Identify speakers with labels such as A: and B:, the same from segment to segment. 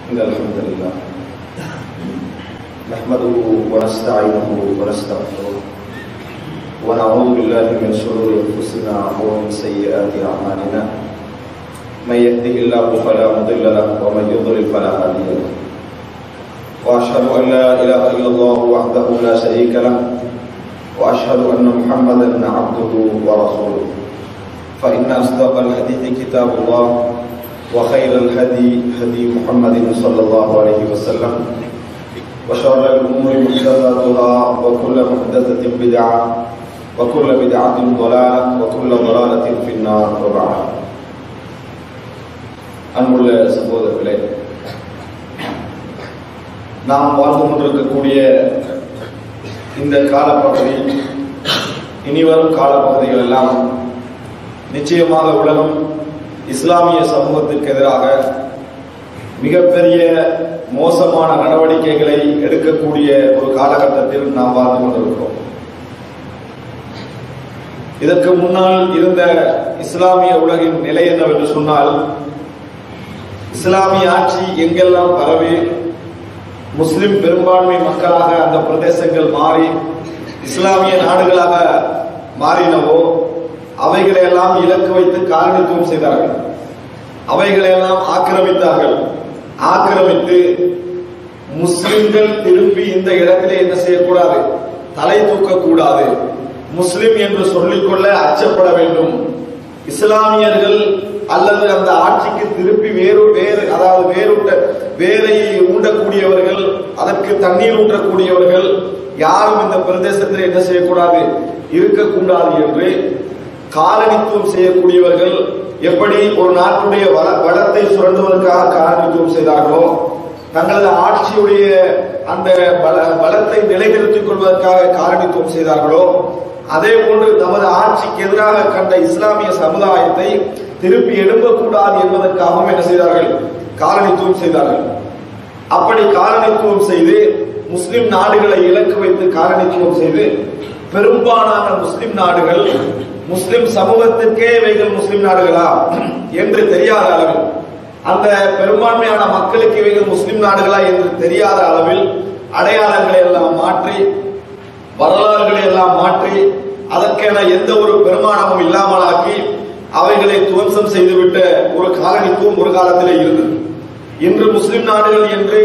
A: الحمد لله نحمده ونستعينه ونستغفره ونعوذ بالله من شرور انفسنا ومن سيئات اعمالنا من يهده الله فلا مضل له ومن يضلل فلا هادي له واشهد ان لا اله الا الله وحده لا شريك له واشهد ان محمدا عبده ورسوله فان اصدق الحديث كتاب الله وخير الهدي هدي محمد صلى الله عليه وسلم وشر الأمور محدثاتها وكل محدثة بدعة وكل بدعة ضلالة وكل ضلالة في النار وبعد அன்புள்ள சகோதரர்களே, நாம் வாழ்ந்து கொண்டிருக்கக்கூடிய இந்த காலப்பகுதி இனிவரும் காலப்பகுதிகள் எல்லாம் நிச்சயமாக உலகம் இஸ்லாமிய சமூகத்திற்கு எதிராக மிகப்பெரிய மோசமான நடவடிக்கைகளை எடுக்கக்கூடிய ஒரு காலகட்டத்தில் நாம் வாழ்ந்து கொண்டிருக்கிறோம். இதற்கு முன்னால் இருந்த இஸ்லாமிய உலகின் நிலை என்னவென்று சொன்னால், இஸ்லாமிய ஆட்சி எங்கெல்லாம் பரவி முஸ்லிம் பெரும்பான்மை மக்களாக அந்த பிரதேசங்கள் மாறி இஸ்லாமிய நாடுகளாக மாறினவோ அவைகளையெல்லாம் இலக்கு வைத்து காலனித்துவம் செய்தார்கள். அவைகளையெல்லாம் ஆக்கிரமித்தார்கள். ஆக்கிரமித்து முஸ்லிம்கள் திரும்பி இந்த இடத்திலே என்ன செய்யக்கூடாது, தலை தூக்கக்கூடாது, முஸ்லிம் என்று சொல்லிக்கொள்ள அச்சப்பட வேண்டும், இஸ்லாமியர்கள் அல்லது அந்த ஆட்சிக்கு திருப்பி வேரை ஊண்டக்கூடியவர்கள், அதற்கு தண்ணீர் ஊற்றக்கூடியவர்கள் யாரும் இந்த பிரதேசத்தில் என்ன செய்யக்கூடாது, இருக்கக்கூடாது என்று காலனித்துவம் செய்யக்கூடியவர்கள் எப்படி ஒரு நாட்டுடைய வளத்தை சுரண்டுவதற்காக காலனித்துவம் செய்தார்களோ, தங்களது ஆட்சியுடைய அந்த வளத்தை நிலைநிறுத்திக் கொள்வதற்காக காலனித்துவம் செய்தார்களோ, அதே போன்று நமது ஆட்சிக்கு எதிராக கண்ட இஸ்லாமிய சமுதாயத்தை திருப்பி எழுப்பக்கூடாது என்பதற்காகவும் என்ன செய்தார்கள், காலனித்துவம் செய்தார்கள். அப்படி காலனித்துவம் செய்து முஸ்லிம் நாடுகளை இலக்கு வைத்து காலனித்துவம் செய்து பெரும்பாலான முஸ்லிம் நாடுகள் முஸ்லிம் சமூகத்திற்கே இவைகள் முஸ்லிம் நாடுகளா என்று தெரியாத அளவில், அந்த பெரும்பான்மையான மக்களுக்கு இவைகள் முஸ்லிம் நாடுகளா என்று தெரியாத அளவில் அடையாளங்களை எல்லாம் மாற்றி, வரலாறுகளை எல்லாம் மாற்றி, அதற்கென எந்த ஒரு பெருமானமும் இல்லாமலாக்கி அவைகளை துவம்சம் செய்துவிட்ட ஒரு காலனித்துவம் ஒரு காலத்திலே இருந்தது. இன்று முஸ்லிம் நாடுகள் என்று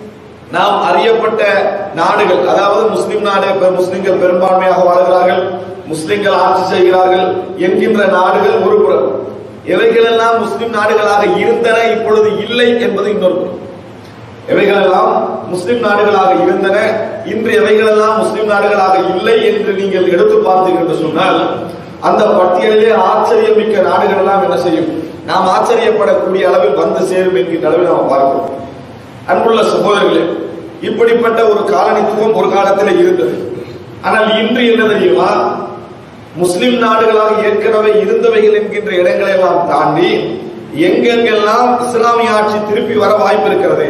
A: நாம் அறியப்பட்ட நாடுகள், அதாவது முஸ்லிம் நாடு, முஸ்லிம்கள் பெரும்பான்மையாக வாழ்கிறார்கள், முஸ்லிம்கள் ஆட்சி செய்கிறார்கள் என்கின்ற நாடுகள் ஒரு புறம். எவைகளெல்லாம் முஸ்லிம் நாடுகளாக இருந்தன இப்பொழுது இல்லை என்பது இன்னொரு புறம். எவைகளெல்லாம் முஸ்லிம் நாடுகளாக இருந்தன இன்று எவைகளெல்லாம் முஸ்லிம் நாடுகளாக இல்லை என்று நீங்கள் எடுத்து பார்த்தீர்கள் என்று சொன்னால், அந்த பட்டியலிலே ஆச்சரியமிக்க நாடுகள் எல்லாம் என்ன செய்யும், நாம் ஆச்சரியப்படக்கூடிய அளவில் வந்து சேரும் என்கின்ற அளவில் நாம் பார்க்கிறோம். அன்புள்ள சகோதரர்களே, இப்படிப்பட்ட ஒரு காலனித்துவம் ஒரு காலத்தில் இருந்தது. ஆனால் இன்று என்ன தெரியுமா, முஸ்லிம் நாடுகளாக ஏற்கனவே இருந்தவைகள் என்கின்ற இடங்களை எல்லாம் தாண்டி எங்கெங்கெல்லாம் இஸ்லாமிய ஆட்சி திருப்பி வர வாய்ப்பு இருக்கிறது,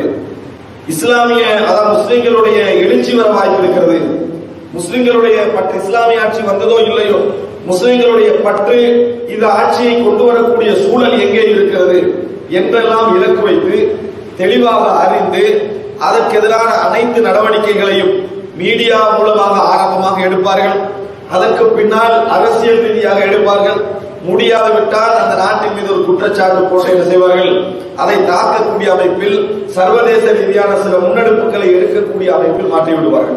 A: இஸ்லாமிய அதாவது முஸ்லிம்களுடைய எழுச்சி வர வாய்ப்பு இருக்கிறது, முஸ்லிம்களுடைய பற்று இஸ்லாமிய ஆட்சி வந்ததோ இல்லையோ, முஸ்லிம்களுடைய பற்று இந்த ஆட்சியை கொண்டு வரக்கூடிய சூழல் எங்கே இருக்கிறது என்றெல்லாம் இலக்கு வைத்து தெளிவாக அறிந்து அதற்கு எதிரான அனைத்து நடவடிக்கைகளையும் மீடியா மூலமாக ஆரம்பமாக எடுப்பார்கள். அதற்கு பின்னால் அரசியல் ரீதியாக எடுப்பார்கள். முடியாது விட்டால் அந்த நாட்டின் மீது ஒரு குற்றச்சாட்டு போட்டு என்ன செய்வார்கள், அதை தாக்கக்கூடிய அமைப்பில் சர்வதேச ரீதியான சில முன்னெடுப்புகளை எடுக்கக்கூடிய அமைப்பில் மாற்றி விடுவார்கள்.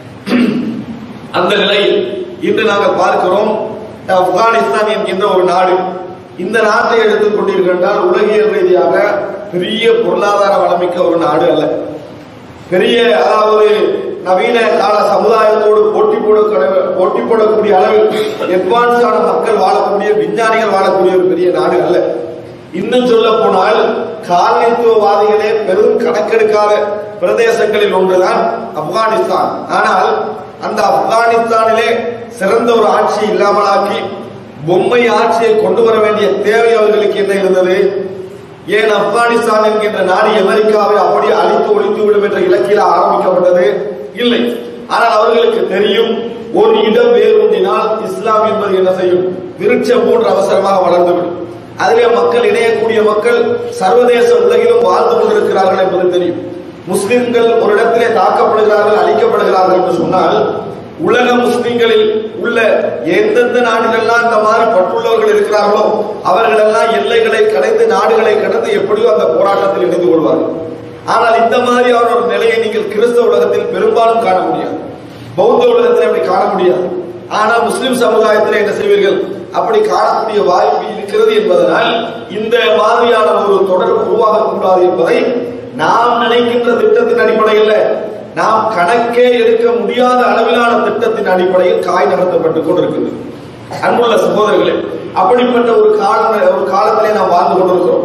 A: அந்த நிலையில் இன்று நாங்கள் பார்க்கிறோம், ஆப்கானிஸ்தான் என்கின்ற ஒரு நாடு, இந்த நாட்டை எடுத்துக் கொண்டிருக்கின்றால் உலகியல் ரீதியாக பெரிய பொருளாதார வளமிக்க ஒரு நாடு அல்ல. பெரிய அதாவது நவீன கால சமுதாயத்தோடு போட்டி போடக்கூடிய அளவில் அட்வான்ஸான மக்கள் வாழக்கூடிய, விஞ்ஞானிகள் வாழக்கூடிய ஒரு பெரிய நாடு அல்ல. இன்னும் சொல்ல போனால் காலனித்துவவாதிகளே பெரும் கணக்கெடுக்காத பிரதேசங்களில் ஒன்றுதான் ஆப்கானிஸ்தான். ஆனால் அந்த ஆப்கானிஸ்தானிலே சிறந்த ஒரு ஆட்சியை இல்லாமலாக்கி பொம்மை ஆட்சியை கொண்டு வர வேண்டிய தேவை அவர்களுக்கு என்ன இருந்தது? ஏன் ஆப்கானிஸ்தான் என்கின்ற நாடு அமெரிக்காவை அப்படியே அழித்து ஒழித்து விடும் என்ற இலக்கில ஆரம்பிக்கப்பட்டது? இல்லை. ஆனால் அவர்களுக்கு தெரியும், ஒரு இடம் வேரூன்றினால் இஸ்லாம் என்பது என்ன செய்யும், விருட்சம் போன்று அவசரமாக வளர்ந்துவிடும். அதிலே மக்கள் இணையக்கூடிய மக்கள் சர்வதேச உலகிலும் வாழ்ந்து கொண்டிருக்கிறார்கள் என்பது தெரியும். முஸ்லிம்கள் ஒரு இடத்திலே தாக்கப்படுகிறார்கள், அழிக்கப்படுகிறார்கள் என்று சொன்னால் உலக முஸ்லிம்களில் உள்ள எந்தெந்த நாடுகள்லாம் இந்த மாதிரி பற்றுள்ளவர்கள் இருக்கிறார்களோ அவர்கள் எல்லாம் எல்லைகளை கடந்து நாடுகளை கடந்து எப்படியோ அந்த போராட்டத்தில் இணைந்து கொள்வார்கள். ஆனால் இந்த மாதிரியான ஒரு நிலையை நீங்கள் கிறிஸ்தவ உலகத்தில் பெரும்பாலும் காண முடியாது, பௌத்த உலகத்தில் அப்படி காண முடியாது. ஆனால் முஸ்லிம் சமுதாயத்தில் என்ன செய்வீர்கள், அப்படி காணக்கூடிய வாய்ப்பு இருக்கிறது என்பதனால் இந்த மாதிரியான ஒரு தொடர்பு உருவாகக்கூடாது என்பதை நாம் நினைக்கின்ற திட்டத்தின் அடிப்படையில், நாம் கணக்கே எடுக்க முடியாத அளவிலான திட்டத்தின் அடிப்படையில் காய் நகர்த்தப்பட்டுக் கொண்டிருக்கிறது. அன்புள்ள சகோதரர்களே, அப்படிப்பட்ட ஒரு காலத்திலே நாம் வாழ்ந்து கொண்டிருக்கிறோம்.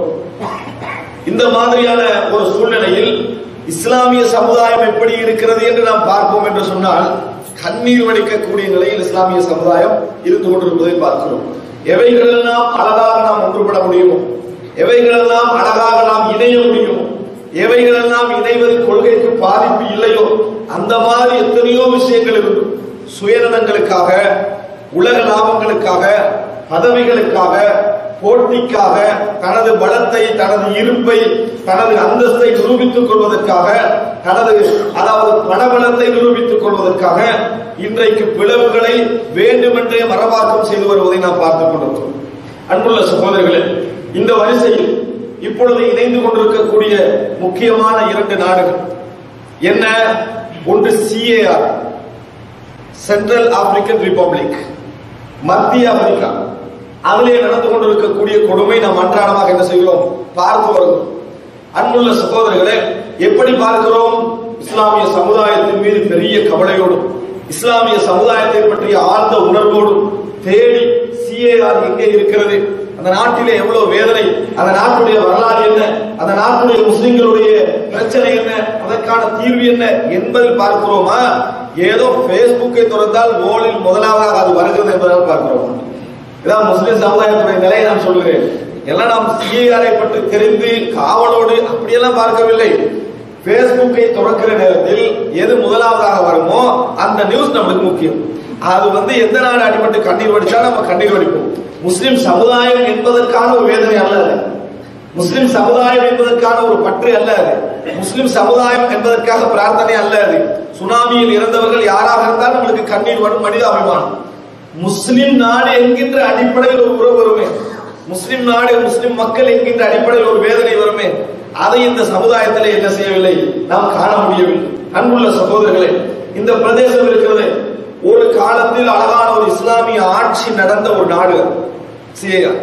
A: இந்த மாதிரியான ஒரு சூழ்நிலையில் இஸ்லாமிய சமுதாயம் எப்படி இருக்கிறது என்று நாம் பார்ப்போம் என்று சொன்னால் கண்ணீர் வடிக்கக்கூடிய நிலையில் இஸ்லாமிய சமுதாயம் இருந்து கொண்டிருப்பதை பார்க்கிறோம். எவைகளெல்லாம் அழகாக நாம் ஒன்றுபட முடியுமோ, எவைகளெல்லாம் அழகாக நாம் இணைய முடியுமோ, எவைகளெல்லாம் இணைவதில் கொள்கைக்கு பாதிப்பு இல்லையோ அந்த மாதிரி எத்தனையோ விஷயங்கள் இருக்கு. சுயநலங்களுக்காக, உலக லாபங்களுக்காக, பதவிகளுக்காக, போட்டிக்காக, தனது பலத்தை, தனது இருப்பை, தனது அந்தஸ்தை நிரூபித்துக் கொள்வதற்காக, அதாவது பணபலத்தை நிரூபித்துக் கொள்வதற்காக இன்றைக்கு பிளவுகளை வேண்டுமென்றே மரபாக்கம் செய்து வருவதை நாம் பார்த்துக் கொண்டிருக்கிறோம். அன்புள்ள சகோதரர்களே, இந்த வரிசையில் இப்பொழுது இணைந்து கொண்டிருக்கக்கூடிய முக்கியமான 2 நாடுகள் என்ன? ஒன்று CAR, சென்ட்ரல் ஆப்பிரிக்கன் ரிபப்ளிக், மத்திய ஆப்பிரிக்கா. அதிலே நடந்து கொண்டிருக்கக்கூடிய கொடுமை நாம் அன்றாடமாக என்ன செய்கிறோம், பார்த்து வருகிறோம். அன்புள்ள சகோதரர்களே, எப்படி பார்க்கிறோம்? இஸ்லாமிய சமுதாயத்தின் மீது பெரிய கவலையோடும், இஸ்லாமிய சமுதாயத்தை பற்றிய ஆழ்ந்த உணர்வோடும் தேடி CAR எங்கே இருக்கிறது, அந்த நாட்டிலே எவ்வளவு வேதனை, அந்த நாட்டுடைய வரலாறு என்ன, அந்த நாட்டுடைய முஸ்லிம்களுடைய பிரச்சனை என்ன, அதற்கான தீர்வு என்ன என்பதை பார்க்கிறோமா? ஏதோ பேஸ்புக்கை திறந்தால் ஓலில் முதலாவதாக அது வருகிறது என்பதால் பார்க்கிறோம். இதான் முஸ்லிம் சமுதாயத்துடைய நிலையை நான் சொல்கிறேன். எல்லாம் நாம் CAR பற்றி தெரிந்து காவலோடு அப்படியெல்லாம் பார்க்கவில்லை. பேஸ்புக்கை திறக்கிற நேரத்தில் எது முதலாவதாக வருமோ அந்த நியூஸ் நம்மளுக்கு முக்கியம். அது எந்த நாடு அடிபட்டு கண்ணீர் வடிச்சா நம்ம கண்ணீர் வடிப்போம். முஸ்லிம் சமுதாயம் என்பதற்கான ஒரு வேதனை அல்ல அது, முஸ்லிம் சமுதாயம் என்பதற்கான ஒரு பற்று அல்ல அது, முஸ்லிம் சமுதாயம் என்பதற்காக பிரார்த்தனை அல்ல அது. சுனாமியில் இறந்தவர்கள் யாராக இருந்தாலும் நம்மளுக்கு கண்ணீர் வரும், மனித அபிமானம். முஸ்லிம் நாடு என்கின்ற அடிப்படையில் ஒரு உறவு வருமே, முஸ்லிம் நாடு, முஸ்லிம் மக்கள் என்கின்ற அடிப்படையில் ஒரு வேதனை வருமே, அதை இந்த சமுதாயத்தில் என்ன செய்யவில்லை, நாம் காண முடியவில்லை. அன்புள்ள சகோதரர்களே, இந்த பிரதேசம் இருக்கிறது ஒரு காலத்தில் அழகான ஒரு இஸ்லாமிய ஆட்சி நடந்த ஒரு நாடு CAR.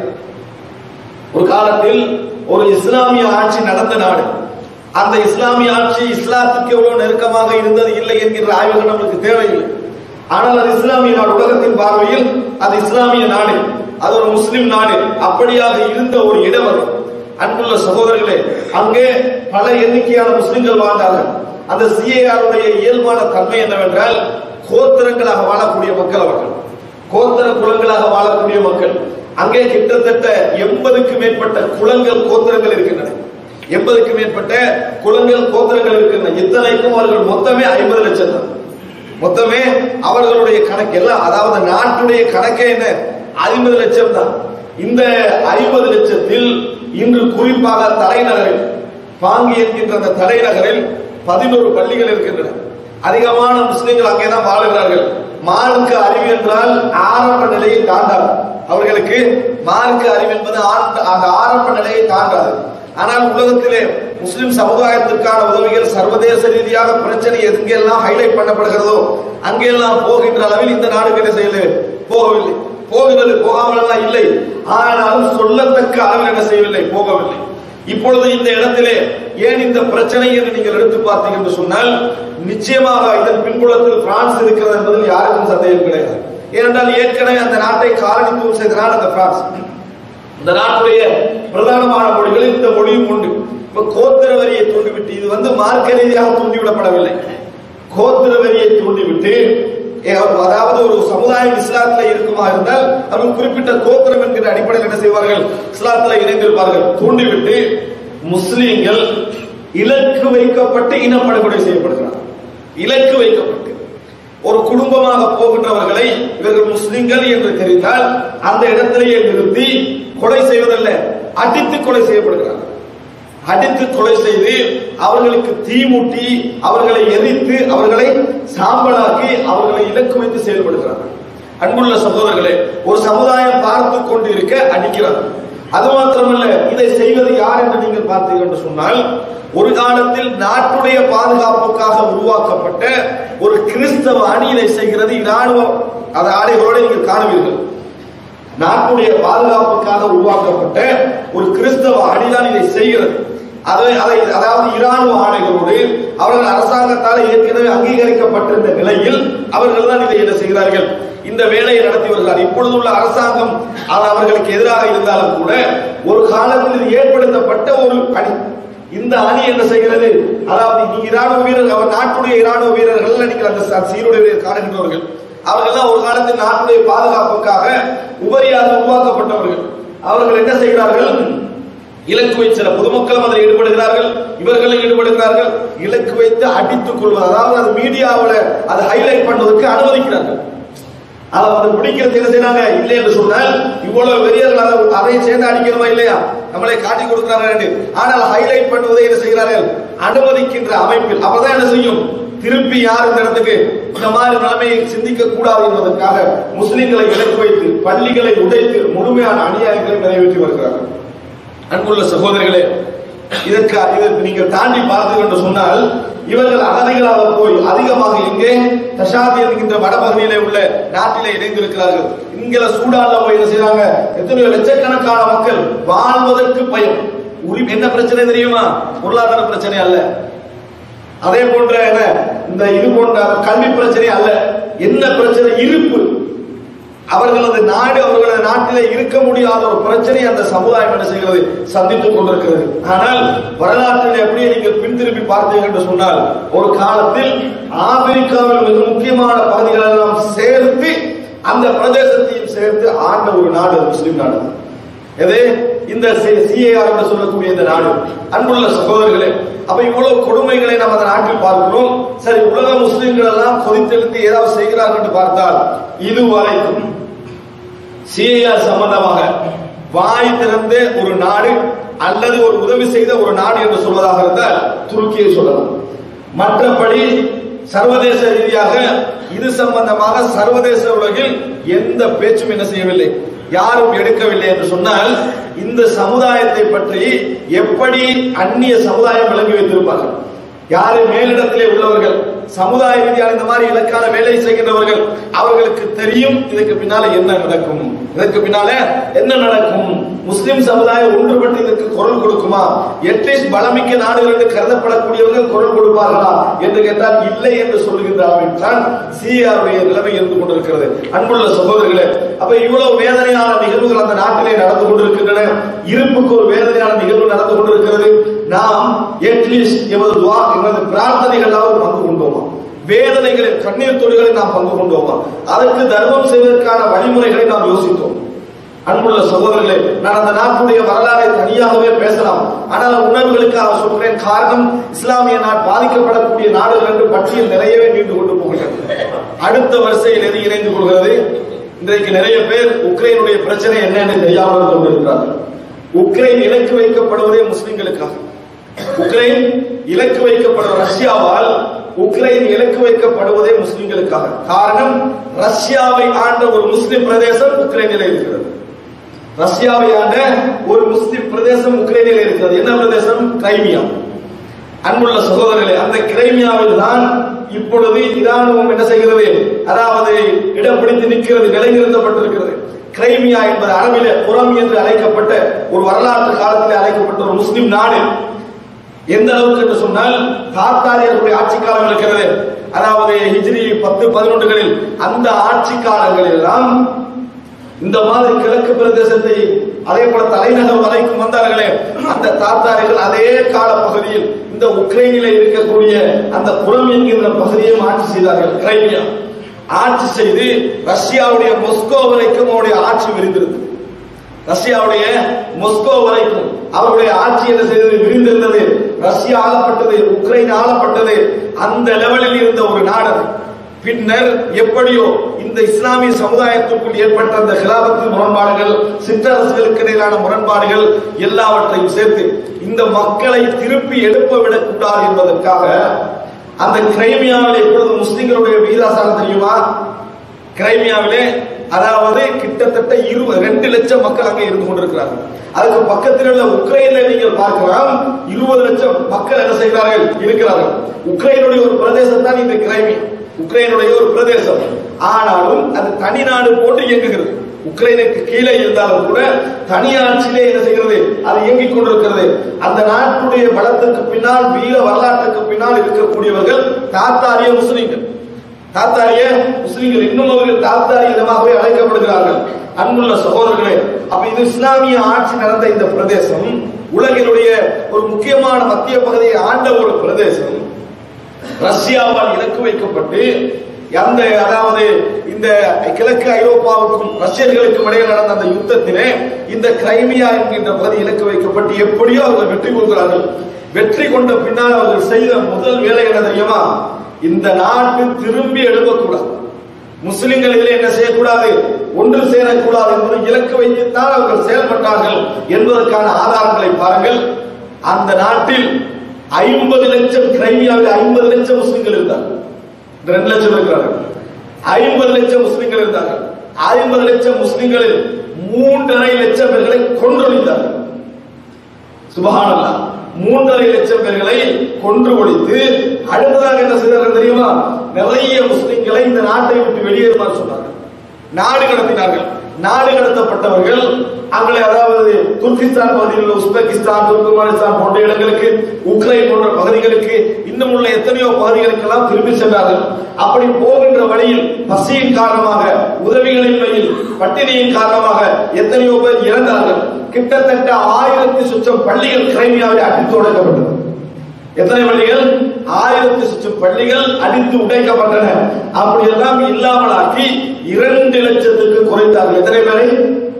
A: ஒரு காலத்தில் ஒரு இஸ்லாமிய ஆட்சி நடந்த நாடு. அந்த இஸ்லாமிய ஆட்சி இஸ்லாத்துக்கு எவ்வளவு நெருக்கமாக இருந்தது இல்லை என்கிற ஆய்வுகள் நம்மளுக்கு தேவையில்லை. ஆனால் அது இஸ்லாமிய நாடு, உலகத்தின் பார்வையில் அது இஸ்லாமிய நாடு, அது ஒரு முஸ்லிம் நாடு. அப்படியாக இருந்த ஒரு இடம் அது. அன்புள்ள சகோதரர்களே, அங்கே பல எண்ணிக்கையான முஸ்லிம்கள் வாழ்ந்தார்கள். அந்த CAR உடைய இயல்பான தன்மை என்னவென்றால் கோத்திரங்களாக வாழக்கூடிய மக்கள், அவர்கள் கோத்திர குலங்களாக வாழக்கூடிய மக்கள். அங்கே கிட்டத்தட்ட 80க்கு மேற்பட்ட குலங்கள், கோத்திரங்கள் இருக்கின்றன. 80க்கு மேற்பட்ட குலங்கள், கோத்திரங்கள் இருக்கின்றன. இத்தனைக்கும் அவர்கள் மொத்தமே 50 லட்சம் தான். மொத்தமே அவர்களுடைய கணக்கு எல்லாம், அதாவது நாட்டுடைய கணக்கே என்ன, 50 லட்சம் தான். இந்த 50 லட்சத்தில் இன்று குறிப்பாக தலைநகரில், பாங்கி என்கின்ற அந்த தலைநகரில் 11 பள்ளிகள் இருக்கின்றன. அதிகமான முஸ்லிம்கள் அங்கேதான் வாழுகிறார்கள். மார்க்க அறிவு என்றால் ஆரம்ப நிலையை தாண்டாது, அவர்களுக்கு மார்க்க அறிவு என்பது அந்த ஆரம்ப நிலையை தாண்டாது. ஆனால் உலகத்திலே முஸ்லிம் சமுதாயத்திற்கான உதவிகள் சர்வதேச ரீதியாக பிரச்சனை எங்கெல்லாம் ஹைலைட் பண்ணப்படுகிறதோ அங்கெல்லாம் போகின்ற அளவில் இந்த நாடுகள் என்ன செய்யல, போகவில்லை. போகிறது, போகாமல் எல்லாம் இல்லை, ஆனாலும் சொல்லத்தக்க அளவில் என்ன செய்யவில்லை, போகவில்லை. இப்பொழுது இந்த இடத்திலே ஏன் இந்த பிரச்சனை என்று நீங்கள் எடுத்து பார்த்தீங்க என்று சொன்னால் நிச்சயமாக இதன் பின்புலத்தில் பிரான்ஸ் இருக்கிறது என்பதில் யாருக்கும் சந்தேகம் கிடையாது. ஏனென்றால் ஏற்கனவே அந்த நாட்டை காலனித்துவம் செய்த நாடு அந்த பிரான்ஸ். இந்த நாட்டுடைய பிரதானமான மொழிகளில் இந்த மொழியும் உண்டு. இப்ப கோத்திர வரியை தூண்டிவிட்டு, இது மார்க்க ரீதியாக தூண்டிவிடப்படவில்லை, கோத்திர வரியை தூண்டிவிட்டு, அதாவது ஒரு சமுதாயம் இஸ்லாத்தில் இருக்குமா இருந்தால் அவர்கள் குறிப்பிட்ட கோத்திரம் என்கிற அடிப்படையில் என்ன செய்வார்கள், இஸ்லாத்தில் இணைந்திருப்பார்கள். தூண்டிவிட்டு முஸ்லிம்கள் இலக்கு வைக்கப்பட்டு இனப்படுகொலை செய்யப்படுகிறார். இலக்கு வைக்கப்பட்டு ஒரு குடும்பமாக போகின்றவர்களை இவர்கள் முஸ்லிம்கள் என்று தெரிந்தால் அந்த இடத்திலேயே நிறுத்தி கொலை செய்வதல்ல, அடித்து கொலை செய்யப்படுகிறார்கள். அடித்து கொலை செய்து அவர்களுக்கு தீ மூட்டி அவர்களை எரித்து அவர்களை சாம்பலாக்கி அவர்களை இலக்கு வைத்து செயல்படுகிறார்கள். அன்புள்ள சகோதரர்களே, ஒரு சமுதாயம் பார்த்து கொண்டு இருக்க அடிக்கிறார். அது மாத்திரமல்ல, இதை செய்வது யார் என்று நீங்கள் பார்த்தீர்கள் என்று சொன்னால், ஒரு காலத்தில் நாட்டுடைய பாதுகாப்புக்காக உருவாக்கப்பட்ட ஒரு கிறிஸ்தவ அணி இதை செய்கிறது. இராணுவம் அந்த ஆடைகளோடு நீங்கள் காணுவீர்கள். நாட்டுடைய பாதுகாப்புக்காக உருவாக்கப்பட்ட ஒரு கிறிஸ்தவ அணிதான் இதை செய்கிறது. அதாவது இராணுவ ஆணைகளோடு அவர்கள் அரசாங்கத்தால் ஏற்கனவே அங்கீகரிக்கப்பட்டிருந்த நிலையில் அவர்கள் தான் இதை என்ன செய்கிறார்கள், இந்த வேலையை நடத்தி வருகிறார். இப்பொழுதுள்ள அரசாங்கம் அவர்களுக்கு எதிராக இருந்தாலும் கூட ஒரு காலத்தில் இது ஏற்படுத்தப்பட்ட ஒரு அணி. இந்த அணி என்ன செய்கிறது, அதாவது இராணுவ வீரர்கள், அவர் நாட்டுடைய இராணுவ வீரர்கள் நீங்கள் அந்த சீருடைய காணுகின்றவர்கள், அவர்கள் ஒரு காலத்தில் நாட்டுடைய பாதுகாப்புக்காக உபரியாக உருவாக்கப்பட்டவர்கள். அவர்கள் என்ன செய்கிறார்கள், இலக்கு வைத்து சில பொதுமக்களும் அதில் ஈடுபடுகிறார்கள், இவர்களும் ஈடுபடுகிறார்கள். இலக்கு வைத்து அடித்துக் கொள்வது, அதாவது அது மீடியாவில் அதை ஹைலைட் பண்ணுவதற்கு அனுமதிக்கிறார்கள். அதை பிடிக்கிறது என்ன செய்யறாங்க, இல்லை என்று சொன்னால் இவ்வளவு வெறியர்கள் அதை சேர்ந்து அடிக்கணுமா இல்லையா, நம்மளை காட்டி கொடுக்கிறார்கள். ஆனால் ஹைலைட் பண்ணுவதை என்ன செய்கிறார்கள், அனுமதிக்கின்ற அமைப்பில். அப்பதான் என்ன செய்யும், திருப்பி யார் இந்த இடத்துக்கு இந்த மாதிரி நிலைமையை சிந்திக்க கூடாது என்பதற்காக முஸ்லிம்களை இலக்கு வைத்து பள்ளிகளை உடைத்து முழுமையான அநியாயங்களை நிறைவேற்றி வருகிறார்கள். அன்புள்ள சகோதரர்களே, இதற்கு நீங்கள் தாண்டி பார்த்தீர்கள் என்று சொன்னால், இவர்கள் அகதிகளாக போய் அதிகமாக எங்கே தஷாதி என்கின்ற வடபகுதியிலே உள்ள நாட்டிலே இணைந்திருக்கிறார்கள். இங்கே சூடான்ல போய் என்ன செய்யறாங்க, எத்தனையோ லட்சக்கணக்கான மக்கள் வாழ்வதற்கு பயம். என்ன பிரச்சனை தெரியுமா, பொருளாதார பிரச்சனை அல்ல, அதே போன்ற இந்த இது போன்ற கல்வி பிரச்சனை அல்ல. என்ன பிரச்சனை, இருப்பு. அவர்களது நாடு, அவர்களது நாட்டிலே இருக்க முடியாத ஒரு பிரச்சனை அந்த சமுதாயம் என்ன செய்கிறது, சந்தித்துக் கொண்டிருக்கிறது. ஆனால் வரலாற்றில் எப்படியே நீங்கள் பின்திருப்பி பார்த்தீர்கள் என்று சொன்னால், ஒரு காலத்தில் ஆப்பிரிக்காவில் மிக முக்கியமான பகுதிகளை எல்லாம் சேர்த்து அந்த பிரதேசத்தையும் சேர்த்து ஆண்ட ஒரு நாடு முஸ்லிம் நாடு. எது, இந்த சிஏஆர் என்று சொல்லக்கூடிய இந்த நாடு. அன்புள்ள சகோதரர்களே, அப்ப இவ்வளவு கொடுமைகளை நாம் அந்த நாட்டில் பார்க்கிறோம். சரி, உலக முஸ்லிம்கள் எல்லாம் கொதித்தெழுத்து ஏதாவது செய்கிறார்கள் என்று பார்த்தால், இதுவரைக்கும் சிஏஆர் சம்பந்தமாக வாய் திறந்த ஒரு நாடு அல்லது ஒரு உதவி செய்த ஒரு நாடு என்று சொல்வதாக இருந்தால் துருக்கியை சொல்லலாம். மற்றபடி சர்வதேச ரீதியாக இது சம்பந்தமாக சர்வதேச உலகில் எந்த பேச்சும் என்ன செய்யவில்லை, யாரும் எடுக்கவில்லை என்று சொன்னால், இந்த சமுதாயத்தை பற்றி எப்படி அந்நிய சமுதாயம் விளங்கி வைத்திருப்பார்கள். யாரு மேலிடத்திலே உள்ளவர்கள், சமுதாய ரீதியாக இந்த மாதிரி இலக்கான வேலை செய்கின்றவர்கள், அவர்களுக்கு தெரியும் இதுக்கு பின்னால என்ன நடக்கும், இதற்கு பின்னால என்ன நடக்கும். முஸ்லிம் சமுதாயம் ஒன்றுபட்டு இதற்கு குரல் கொடுக்குமா, எட்லீஸ்ட் பலமிக்க நாடுகள் என்று கருதப்படக்கூடியவர்கள் குரல் கொடுப்பார்களா என்று கேட்டால் இல்லை என்று சொல்லுகின்ற அமைப்புதான் சிஆருடைய நிலைமை இருந்து கொண்டிருக்கிறது. அன்புள்ள சகோதரர்களே, அப்ப இவ்வளவு வேதனையான நிகழ்வுகள் அந்த நாட்டிலே நடந்து கொண்டிருக்கின்றன. இருப்புக்கு ஒரு வேதனையான நிகழ்வு நடந்து கொண்டிருக்கிறது. நாம் எட்லீஸ்ட் எமது துவா, எமது பிரார்த்தனைகளாவது பங்கு கொண்டோமா, வேதனைகளில் கண்ணீர் துளிகளை நாம் பங்கு கொண்டோமா, அதற்கு தர்மம் செய்வதற்கான வழிமுறைகளை நாம் யோசித்தோம். அன்புள்ள சகோதரர்களே, நான் அந்த நாட்டுடைய வரலாறை தனியாகவே பேசலாம், ஆனால் உணர்வுகளுக்காக சொல்கிறேன். காரணம், இஸ்லாமிய நாடு பாதிக்கப்படக்கூடிய நாடுகள் என்று பட்டியல் நிறையவே நீண்டு கொண்டு போகிறது. அடுத்த வரிசையில் எது இணைந்து கொள்கிறது, இன்றைக்கு நிறைய பேர் உக்ரைனுடைய பிரச்சனை என்ன என்று தெரியாமல் கொண்டிருக்கிறார்கள். உக்ரைன் இலக்கு வைக்கப்படுவதே முஸ்லிம்களுக்காக. உக்ரைன் இலக்கு வைக்கப்படுவ ரஷ்யாவால் உக்ரைன் இலக்கு வைக்கப்படுவதே முஸ்லிம்களுக்காக. காரணம், ரஷ்யாவை ஆண்ட ஒரு முஸ்லிம் பிரதேசம் உக்ரைனில் இருக்கிறது. ரஷ்யாவை ஆண்ட ஒரு முஸ்லிம் பிரதேசம் உக்ரைனில் இருக்கிறது. என்ன பிரதேசம்? கிரைமியா. அன்புள்ள சகோதரர்களே, அந்த கிரைமியாவில் தான் இப்பொழுது இராணுவம் என்ன செய்கிறது, அதாவது இடம் பிடித்து நிற்கிறது, நிலைநிறுத்தப்பட்டிருக்கிறது. கிரைமியா என்பது அரபிலே புறம் என்று அழைக்கப்பட்ட ஒரு வரலாற்று காலத்தில் அழைக்கப்பட்ட ஒரு முஸ்லிம் நாடு. எந்த அளவுக்கு என்று சொன்னால், தாத்தாரியர்களுடைய ஆட்சி காலம் இருக்கிறது, அதாவது ஹிஜ்ரி 10-11களில் அந்த ஆட்சி காலங்களில் எல்லாம் இந்த மாதிரி கிழக்கு பிரதேசத்தை, அதே போல தலைநகர் வரைக்கும் வந்தார்களே அந்த தாத்தாரிகள், அதே கால பகுதியில் இந்த உக்ரைனில் இருக்கக்கூடிய அந்த புறம் என்கின்ற பகுதியை ஆட்சி செய்தார்கள். கிரைமியா ஆட்சி செய்து ரஷ்யாவுடைய மொஸ்கோ வரைக்கும் அவருடைய ஆட்சி விரிந்திருந்தது. ரஷ்யாவுடைய மொஸ்கோ வரைக்கும் அவருடைய ஆட்சி என்ன செய்தது, விரிந்திருந்தது. Russia ஆளப்பட்டது, Ukraine ஆளப்பட்டது. அந்த லெவலில் இருந்த ஒரு நாடு. பின்னர் எப்படியோ இந்த இஸ்லாமிய சமுதாயத்திற்குள் ஏற்பட்ட அந்த கிலாபத்து முரண்பாடுகள், சிற்றரசுகளுக்கு இடையிலான முரண்பாடுகள் எல்லாவற்றையும் சேர்த்து இந்த மக்களை திருப்பி எழுப்ப விடக்கூடாது என்பதற்காக அந்த கிரைமியாவில் எப்பொழுது முஸ்லிம்களுடைய விகிதாசாரம் தெரியுமா? கிரைமியாவிலே அதாவது கிட்டத்தட்ட 2 லட்சம் மக்கள் அங்கே இருந்து கொண்டிருக்கிறார்கள். அதுக்கு பக்கத்தில் உள்ள உக்ரைன்ல நீங்கள் பார்க்கலாம் 20 லட்சம் மக்கள் என்ன செய்கிறார்கள் இருக்கிறார்கள். உக்ரைனுடைய ஒரு பிரதேசம் தான் இந்த கிரைமியா, உக்ரைனுடைய ஒரு பிரதேசம். ஆனாலும் அது தனி நாடு போட்டு இயங்குகிறது. உக்ரைனுக்கு கீழே இருந்தாலும் கூட தனியாட்சியிலே என்ன செய்கிறது, அது இயங்கிக் கொண்டிருக்கிறது. அந்த நாட்டுடைய பலத்துக்கு பின்னால், வீர வரலாற்றுக்கு பின்னால் இருக்கக்கூடியவர்கள் தாத்தாரிய முஸ்லிம்கள். தாத்தாரிய முஸ்லிம்கள் இன்னும் அவர்கள் தாத்தாரிய இனமாகவே அழைக்கப்படுகிறார்கள். அன்புள்ள சகோதரர்களே, அப்ப இது இஸ்லாமிய ஆட்சி நடந்த இந்த பிரதேசம் உலகினுடைய ஒரு முக்கியமான மத்திய பகுதியை ஆண்ட ஒரு பிரதேசம். ரஷ்யாவால் இலக்கு வைக்கப்பட்டு அந்த அதாவது இந்த கிழக்கு ஐரோப்பாவுக்கும் ரஷ்யர்களுக்கும் இடையே நடந்த அந்த யுத்தத்திலே இந்த கிரைமியா என்கின்ற பகுதி இலக்கு வைக்கப்பட்டு எப்படியோ அவர்கள் வெற்றி கொள்கிறார்கள். வெற்றி கொண்ட பின்னால் அவர்கள் செய்த முதல் வேலை என்ன தெரியுமா? இந்த நாட்டு திரும்பி எழுதக்கூடாது, முஸ்லிம்கள் இதில் என்ன செய்யக்கூடாது, ஒன்று சேரக்கூடாது என்பதை இலக்கு வைத்துத்தான் அவர்கள் செயல்பட்டார்கள் என்பதற்கான ஆதாரங்களை பாருங்கள். அந்த நாட்டில் 50 லட்சம், கிரைமியாவில் 50 லட்சம் முஸ்லிம்கள் இருந்தார்கள். 2 லட்சம் இருக்கிறார்கள். 50 லட்சம் முஸ்லிம்கள் இருந்தார்கள். 50 லட்சம் முஸ்லிம்களில் 3.5 லட்சம் பேர்களை கொன்றொழித்தார்கள். சுபஹானல்லாஹ், 3.5 லட்சம் பேர்களை கொன்று ஒழித்து அடுத்ததாக என்ன செய்தார்கள் தெரியுமா? நிறைய முஸ்லிம்களை இந்த நாட்டை விட்டு வெளியேறுமாறு சொன்னார்கள். நாடு கடத்தினார்கள். நாடு கடத்தப்பட்டவர்கள் அங்கே அதாவது துர்கிஸ்தான் பகுதியில் உள்ள உஸ்பெகிஸ்தான், துர்க்மெனிஸ்தான் போன்ற இடங்களுக்கு, உக்ரைன் போன்ற பகுதிகளுக்கு, இன்னும் உள்ள எத்தனையோ பகுதிகளுக்கெல்லாம் திரும்பி சென்றார்கள். அப்படி போகின்ற வழியில் பசியின் காரணமாக, உதவிகளின்மையில், பட்டினியின் காரணமாக எத்தனையோ பேர் இறந்தார்கள். கிட்டத்தட்ட 1000 சுற்றம் பள்ளிகள் கிரைமியாவில் அடித்து உடைக்கப்பட்டது. எத்தனை பள்ளிகள்? 1000 சுற்றம் பள்ளிகள் அடித்து உடைக்கப்பட்டன. அப்படியெல்லாம் இல்லாமலாக்கி 2 லட்சத்துக்கு குறைத்தார்கள். எத்தனை பேரை?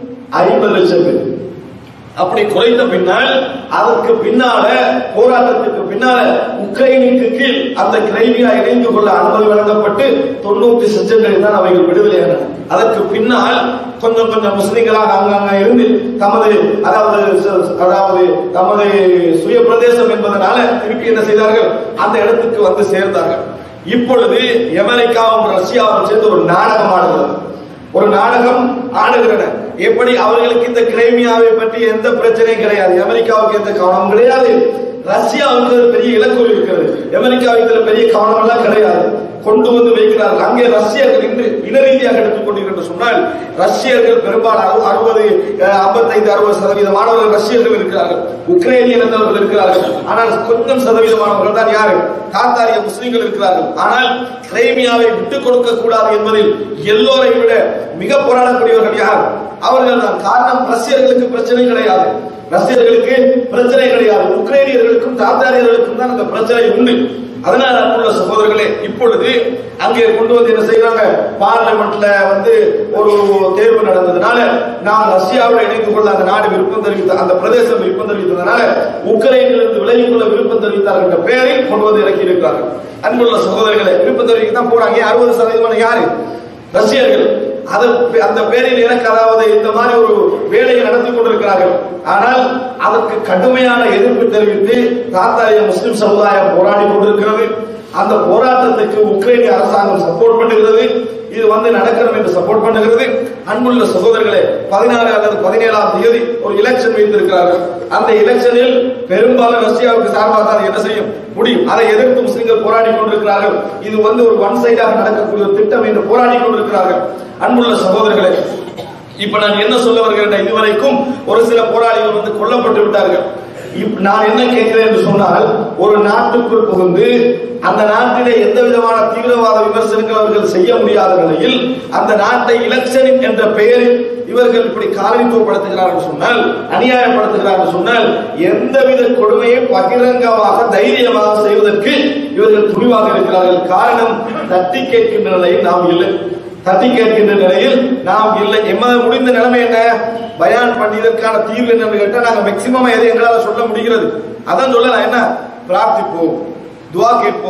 A: 50 லட்சம் பேர். அப்படி குறைத்த பின்னால் அதற்கு பின்னால போராட்டத்துக்கு பின்னால உக்ரைனுக்கு கீழ் அந்த கிரைமியா இணைந்து கொள்ள அனுமதி வழங்கப்பட்டு 90 லட்சங்களில் தான் அவைகள் விடுதலையான. அதற்கு பின்னால் கொஞ்சம் கொஞ்சம் முஸ்லிம்களாக அங்கங்க இருந்து தமது தமது சுய பிரதேசம் என்பதனால திருப்பி என்ன செய்தார்கள், அந்த இடத்துக்கு வந்து சேர்ந்தார்கள். இப்பொழுது அமெரிக்காவும் ரஷ்யாவும் சேர்ந்து ஒரு நாடகம் ஆடுகிறது. ஒரு நாடகம் ஆடுகிறன. எப்படி அவர்களுக்கு இந்த கிரைமியாவை பற்றி எந்த பிரச்சனையும் கிடையாது, அமெரிக்காவுக்கு எந்த கவனமும் கிடையாது, ரஷ்யாவுக்கு பெரிய இலக்கு இருக்கிறது, அமெரிக்காவுக்கு பெரிய கவனம் எல்லாம் கிடையாது. கொண்டு வந்து வைக்கிறார்கள். அங்கே ரஷ்யர்கள் இன்று இனரீதியாக எடுத்துக்கொண்டிருக்கின்ற சொன்னால் ரஷ்யர்கள் பெரும்பாலும் 55-60% மாணவர்கள் ரஷ்யர்கள் இருக்கிறார்கள், உக்ரைனியர் இருந்தவர்கள் இருக்கிறார்கள். ஆனால் கொஞ்சம் சதவீதமானவர்கள் தான் யாரு? தாத்தாரிய முஸ்லிம்கள் இருக்கிறார்கள். ஆனால் கிரைமியாவை விட்டுக் கொடுக்க கூடாது என்பதில் எல்லோரை விட மிக போராடக்கூடியவர்கள் யார்? அவர்கள் தான். காரணம், ரஷ்யர்களுக்கு பிரச்சனை கிடையாது, ரஷ்யர்களுக்கு பிரச்சனை கிடையாது, உக்ரைனியர்களுக்கும் தாத்தாரியர்களுக்கும் தான் அந்த பிரச்சனை உண்டு. அதனால அன்புள்ள சகோதரர்களே, இப்பொழுது அங்கே கொண்டு வந்து என்ன செய்யறாங்க, பார்லிமெண்ட்ல வந்து ஒரு தேர்வு நடந்ததுனால நாம் ரஷ்யாவில் இணைந்து கொள்ள அந்த நாடு விருப்பம் தெரிவித்த, அந்த பிரதேசம் விருப்பம் தெரிவித்ததுனால உக்ரைனிலிருந்து விலகிக் கொள்ள விருப்பம் தெரிவித்தார்கள் என்ற பெயரில் கொண்டு வந்து இறக்கி இருக்கிறார்கள். அன்புள்ள சகோதரர்களை, விருப்பம் தெரிவிக்க தான் போறாங்க. 60% யாரு? ரஷ்யர்கள். அந்த பேரில் எனக்கு அதாவது இந்த மாதிரி ஒரு வேலையை நடத்தி கொண்டிருக்கிறார்கள். ஆனால் அதற்கு கடுமையான எதிர்ப்பு தெரிவித்து தாத்தாரிய முஸ்லிம் சமுதாயம் போராடி கொண்டிருக்கிறது. அந்த போராட்டத்துக்கு உக்ரைனிய அரசாங்கம் சப்போர்ட் பண்ணுகிறது. இது வந்து நடக்கணும் என்று சப்போர்ட் பண்ணுகிறது. அன்புள்ள சகோதரர்களே, 16 அல்லது 17ஆம் தேதி ஒரு எலெக்ஷன் வைத்திருக்கிறார்கள். அந்த எலெக்ஷனில் பெரும்பாலும் ரஷ்யாவுக்கு சார்பாக தான் என்ன செய்யும் முடியும். அதை எதிர்த்து முஸ்லிம்கள் போராடி கொண்டிருக்கிறார்கள். இது வந்து ஒரு ஒன் சைடாக நடக்கக்கூடிய திட்டம் என்று போராடி கொண்டிருக்கிறார்கள். அன்புள்ள சகோதரர்களே, இப்ப நான் என்ன சொல்ல வருகிறேன், இதுவரைக்கும் ஒரு சில போராளிகள் வந்து கொல்லப்பட்டு விட்டார்கள். நான் என்ன கேட்கிறேன் என்று சொன்னால், ஒரு நாட்டுக்குள் புகுந்து அந்த நாட்டிலே எந்த விதமான தீவிரவாத விமர்சனங்கள் அவர்கள் செய்ய முடியாத நிலையில் அந்த நாட்டை எலெக்ஷன் என்ற பெயரில் இவர்கள் இப்படி காலனித்துவப்படுத்துகிறார்கள் சொன்னால், அநியாயப்படுத்துகிறார்கள் சொன்னால், எந்தவித கொடுமையை பகிரங்கமாக தைரியமாக செய்வதற்கு இவர்கள் துணிவாக இருக்கிறார்கள். காரணம், தட்டி கேட்கின்ற நிலையில் நாம் இல்லை, தட்டி கேட்கின்ற நிலையில் நாம் இல்லை. எம்மது முடிந்த நிலைமை என்ன? பயான் பண்ணி இதற்கான தீர்வு என்னன்னு கேட்டா நாங்க மேக்சிமம் எது எங்களால் சொல்ல முடிகிறது அதான் சொல்ல, என்ன பிரார்த்திப்போம், துவா கேட்போம்,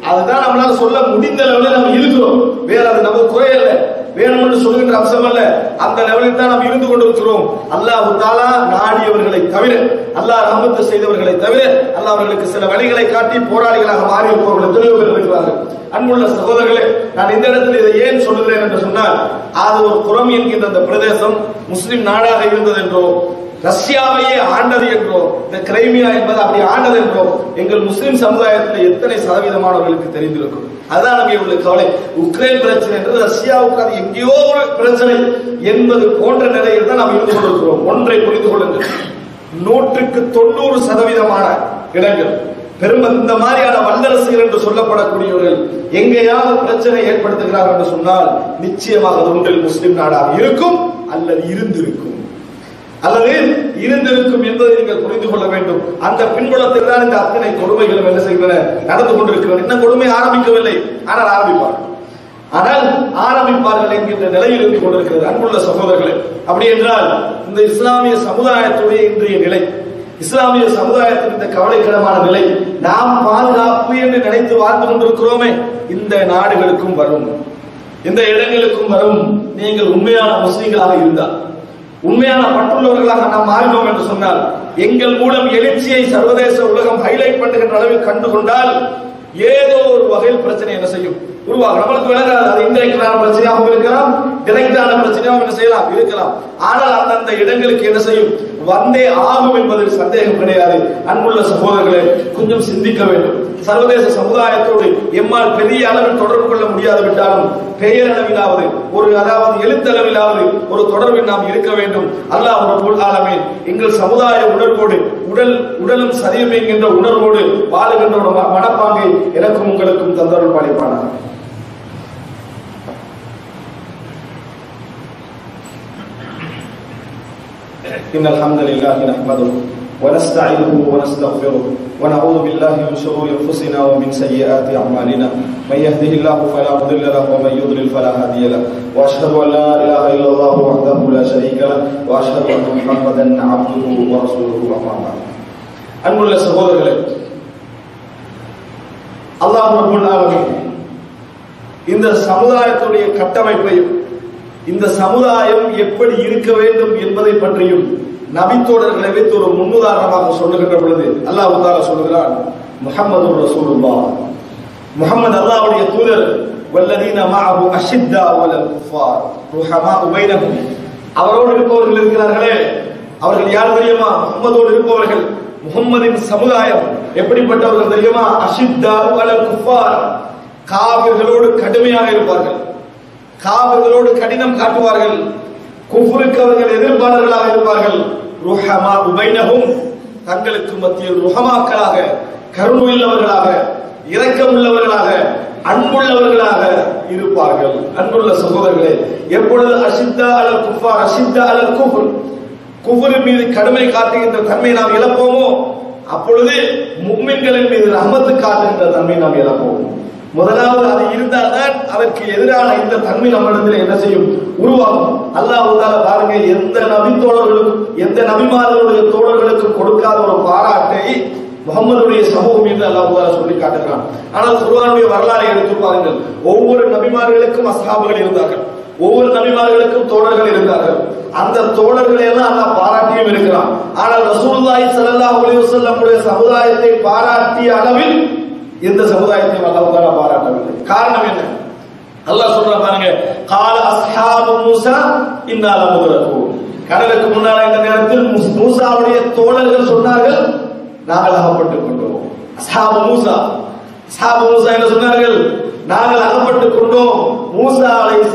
A: அதுதான் நம்மளால சொல்ல முடிந்த லெவலில் நம்ம இருக்கிறோம். வேற அது நம்ம குறையல்ல, வேணும்னு சொல்லுகின்ற அம்சம் அல்ல. அந்த லெவலில் தான் நாம் இருந்து கொண்டிருக்கிறோம். அல்லாஹ் தஆலா நாடியவர்களை தவிர, அல்லாஹ் ரஹ்மத் செய்தவர்களை தவிர, அல்லாஹ் அவர்களுக்கு சில வழிகளை காட்டி போராளிகளாக மாறி இருப்பவர்கள் எத்தனையோ பேர் இருக்கிறார்கள். அன்புள்ள சகோதரர்களே, நான் இந்த இடத்தில் இதை ஏன் சொல்லுகிறேன் என்று சொன்னால், அது ஒரு புறம் என்கின்ற அந்த பிரதேசம் முஸ்லிம் நாடாக இருந்தது என்றோ, ரஷ்யாவையே ஆண்டது என்றோ, இந்த கிரைமியா என்பது அப்படி ஆண்டது என்றோ எங்கள் முஸ்லிம் சமுதாயத்தில் எத்தனை சதவீதமானவர்களுக்கு தெரிந்திருக்கும். அதுதான் நமக்கு உள்ள கவலை. உக்ரைன் பிரச்சனை என்று ரஷ்யாவுக்கு அது எங்கேயோ ஒரு பிரச்சனை என்பது போன்ற நிலையில் தான் நாம் இருந்து கொண்டிருக்கிறோம். ஒன்றை புரிந்து கொள்ளுங்கள், 100% இடங்கள் பெரும் இந்த மாதிரியான வல்லரசுகள் என்று சொல்லப்படக்கூடியவர்கள் எங்கேயாவது பிரச்சனை ஏற்படுத்துகிறார்கள் என்று சொன்னால் நிச்சயமாக அது ஒன்றில் முஸ்லிம் நாடாக இருக்கும் அல்லது இருந்திருக்கும் என்பதை நீங்கள் புரிந்து கொள்ள வேண்டும். அந்த பின்புலத்தில் தான் இந்த அத்தனை கொடுமைகளும் என்ன செய்கின்றன, நடந்து கொண்டிருக்கிறது. இன்னும் கொடுமை ஆரம்பிக்கவில்லை, ஆனால் ஆரம்பிப்பார்கள் என்கின்ற நிலையில் இருந்து கொண்டிருக்கிறது. அன்புள்ள சகோதரர்களே, அப்படி என்றால் இந்த இஸ்லாமிய சமுதாயத்துடைய இன்றைய நிலை, இஸ்லாமிய சமுதாயத்தின் இந்த கவலைக்கிடமான நிலை, நாம் பாதுகாப்பு என்று நினைத்து வாழ்ந்து கொண்டிருக்கிறோமே, இந்த நாடுகளுக்கும் வரும், இந்த இடங்களுக்கும் வரும். நீங்கள் உண்மையான முஸ்லிம்களாக இருந்தால், உண்மையான பற்றுள்ளவர்களாக நாம் மாறினோம் என்று சொன்னால், எங்கள் மூலம் எழுச்சியை சர்வதேச உலகம் ஹைலைட் பண்ணுகின்ற அளவில் கண்டுகொண்டால் ஏதோ ஒரு வகையில் பிரச்சனை என்ன செய்யும், உருவாகும். நம்மளுக்கு விளங்காது, அது இன்டைரக்டான பிரச்சனையாகவும் இருக்கலாம், டைரக்டான பிரச்சனையாகவும் என்ன செய்யலாம், இருக்கலாம். ஆனால் அந்தந்த இடங்களுக்கு என்ன செய்யும், வந்தே ஆகும் என்பதில் சந்தேகம் கிடையாது. அன்புள்ள சகோதரர்களே, கொஞ்சம் சிந்திக்க வேண்டும். சர்வதேச சமுதாயத்தோடு எம்மால் பெரிய அளவில் தொடர்பு கொள்ள முடியாது விட்டாலும் பெயரளவிலாவது அதாவது எழுத்தளவிலாவது ஒரு தொடர்பில் நாம் இருக்க வேண்டும். அல்லாஹ் ரப்பல் ஆலமீன் எங்கள் சமுதாய உணர்வோடு உடலும் சரீரம் என்கின்ற உணர்வோடு வாழுகின்ற மனப்பாங்கை எனக்கும் உங்களுக்கும் தந்தருள் பாலிப்பானார். إن الحمد لله نحمده ونستعينه ونستغفره ونعوذ بالله من شرور أنفسنا ومن سيئات أعمالنا من يهده الله فلا مضل له ومن يضلل فلا هادي له وأشهد أن لا إله إلا الله وحده لا شريك له وأشهد أن محمدا عبده ورسوله أما بعد. அன்புள்ள சகோதரர்களே, அல்லாஹ் ரப்பல் ஆலமீன் இந்த சமுதாயத்துடைய கட்டமைப்பையும் இந்த சமுதாயம் எப்படி இருக்க வேண்டும் என்பதை பற்றியும் நபித்தோழர்களை வைத்து ஒரு முன்னுதாரணமாக சொல்லுகின்ற பொழுது அல்லாஹ் தஆலா சொல்கிறான், முஹம்மதுர் ரசூலுல்லாஹ், முஹம்மது அல்லாஹ்வுடைய தூதர், வல்லதீன மஅஹு அஷித்தாஉ அலல் குஃபார் ருஹமாஉ பைனஹும், அவரோடு இருப்பவர்கள் இருக்கிறார்களே, அவர்கள் யார் தெரியுமா, முஹம்மதோடு இருப்பவர்கள். முஹம்மதின் சமுதாயம் எப்படிப்பட்டவர்கள் தெரியுமா, அஷித்தாஉ அலல் குஃபார், காபிர்களோடு கடுமையாக இருப்பார்கள், காபிர்களோடு கடினம் காட்டுவார்கள், குஃப்ருக்கு அவர்கள் எதிர்ப்பாளர்களாக இருப்பார்கள். ருஹமாஉ பைனஹும், தங்களுக்கு மத்தியில் ருஹமாக்களாக, கருணையுள்ளவர்களாக, இரக்கமுள்ளவர்களாக, அன்புள்ளவர்களாக இருப்பார்கள். அன்புள்ள சகோதரர்களே, எப்பொழுது அஷித்தா அலல் குஃபார் அஷித்தா அலல் குஃப்ர், குஃப்ரின் மீது கடுமை காட்டுகின்ற தன்மை நாம் இழப்போமோ, அப்பொழுது முஃமின்களின் மீது ரஹ்மத்து காட்டுகின்ற தன்மை நாம் இழப்போம். முதலாவது அது இருந்தால்தான் அதற்கு எதிரான இந்த தன்மை நம்மிடத்தில் என்ன செய்யும், உருவாகும். அல்லாஹ் தஆலா பாருங்க, எந்த நபி தோழர்களுக்கும் எந்த நபிமார்களுடைய தோழர்களுக்கும் கொடுக்காத ஒரு பாராட்டை முகமதுடைய சமூகம் என்று அல்லாஹ் தஆலா சொல்லி காட்டுகிறான். ஆனால் குர்ஆனுடைய வரலாறை எடுத்து பாருங்கள், ஒவ்வொரு நபிமார்களுக்கும் அஸ்ஹாபுகள் இருந்தார்கள், ஒவ்வொரு நபிமார்களுக்கும் தோழர்கள் இருந்தார்கள். அந்த தோழர்களை எல்லாம் அல்லாஹ் பாராட்டியும் இருக்கிறான். ஆனால் ரசூலுல்லாஹி ஸல்லல்லாஹு அலைஹி வஸல்லம் உடைய சமுதாயத்தை பாராட்டிய அளவில் எந்த சமுதாயத்தையும் அல்லாஹ் தஆலா பாராட்டவில்லை. காரணம் என்ன? அல்லாஹ் சொல்றான் பாருங்க, கால அஸ்ஹாபு மூஸா இன்னா லமுதரகூன், கடலுக்கு முன்னால இந்த நேரத்தில் மூஸாவுடைய தோழர்கள் சொன்னார்கள், நாங்கள் அகப்பட்டுக் கொண்டோம். அஸ்ஹாபு மூஸா என்ன சொன்னார்கள், நாங்கள் அகப்பட்டுக் கொண்டோம். மூஸா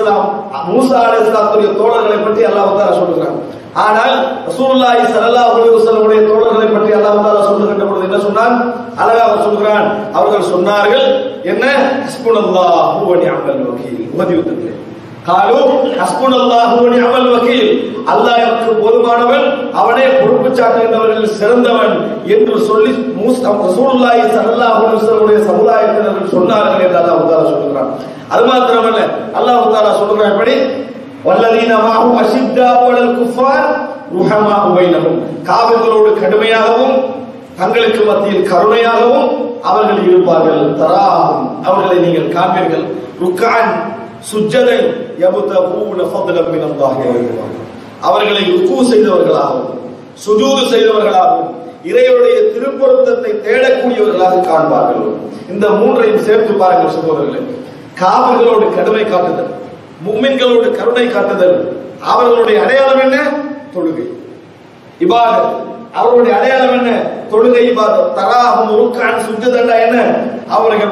A: அலைஹிஸ்ஸலாத்துடைய தோழர்களை பற்றி அல்லாஹ் தஆலா சொல்றான். ஆனால் ரசூலுல்லாஹி ஸல்லல்லாஹு அலைஹி வஸல்லம் தோழர்களை பற்றி அல்லாஹ் தஆலா சொல்லுகின்ற பொழுது என்ன சொன்னான், அழகாக சொல்கிறான். அவர்கள் சொன்னார்கள் என்ன, ஹஸ்புனல்லாஹு வ நிஅமல் வகீல், ஓதிவிட்டது காலு ஹஸ்புனல்லாஹு வ நிஅமல் வகீல், அல்லாஹ் எனக்கு போதுமானவன், அவனே பொறுப்பு சாட்டுகின்றவர்கள் சிறந்தவன் என்று சொல்லி ரசூலுல்லாஹி ஸல்லல்லாஹு அலைஹி வஸல்லம் சமுதாயத்தினர்கள் சொன்னார்கள் என்று அல்லாஹ் தஆலா சொல்கிறான். அது மாத்திரமல்ல, அல்லாஹ் தஆலா சொல்கிறான் எப்படி, வல்லதீன மஅஹு அஷித்தாஉ அலல் குஃபார் ருஹமாஉ பைனஹும், காபிர்களோடு கடுமையாகவும் தங்களுக்கு மத்தியில் கருணையாகவும் அவர்கள் இருப்பார்கள். தராஹும் அவர்களை நீங்கள் காண்பீர்கள். ருக்கான் சுஜ்ஜதை யபுதூன ஃபضلا மின் அல்லாஹ் அவர்களை ருக்கு செய்தவர்களாகவும் சுஜூது செய்தவர்களாகவும் இறைவனுடைய திருப்பொருத்தத்தை தேடக்கூடியவர்களாக காண்பார்கள். இந்த மூன்றையும் சேர்த்து பாருங்கள் சகோதரர்களே. காபிர்களோடு கடுமை காட்டுதல், முஃமின்களோடு கருணை காட்டுதல், அவர்களுடைய அடையாளம் என்ன? தொழுகை இபாதத். அவர்களுடைய அடையாளம் என்ன? தொழுகை இபாதத். தராஹும் ருக்கான் சுஜ்ஜதா என்ன? அவர்கள்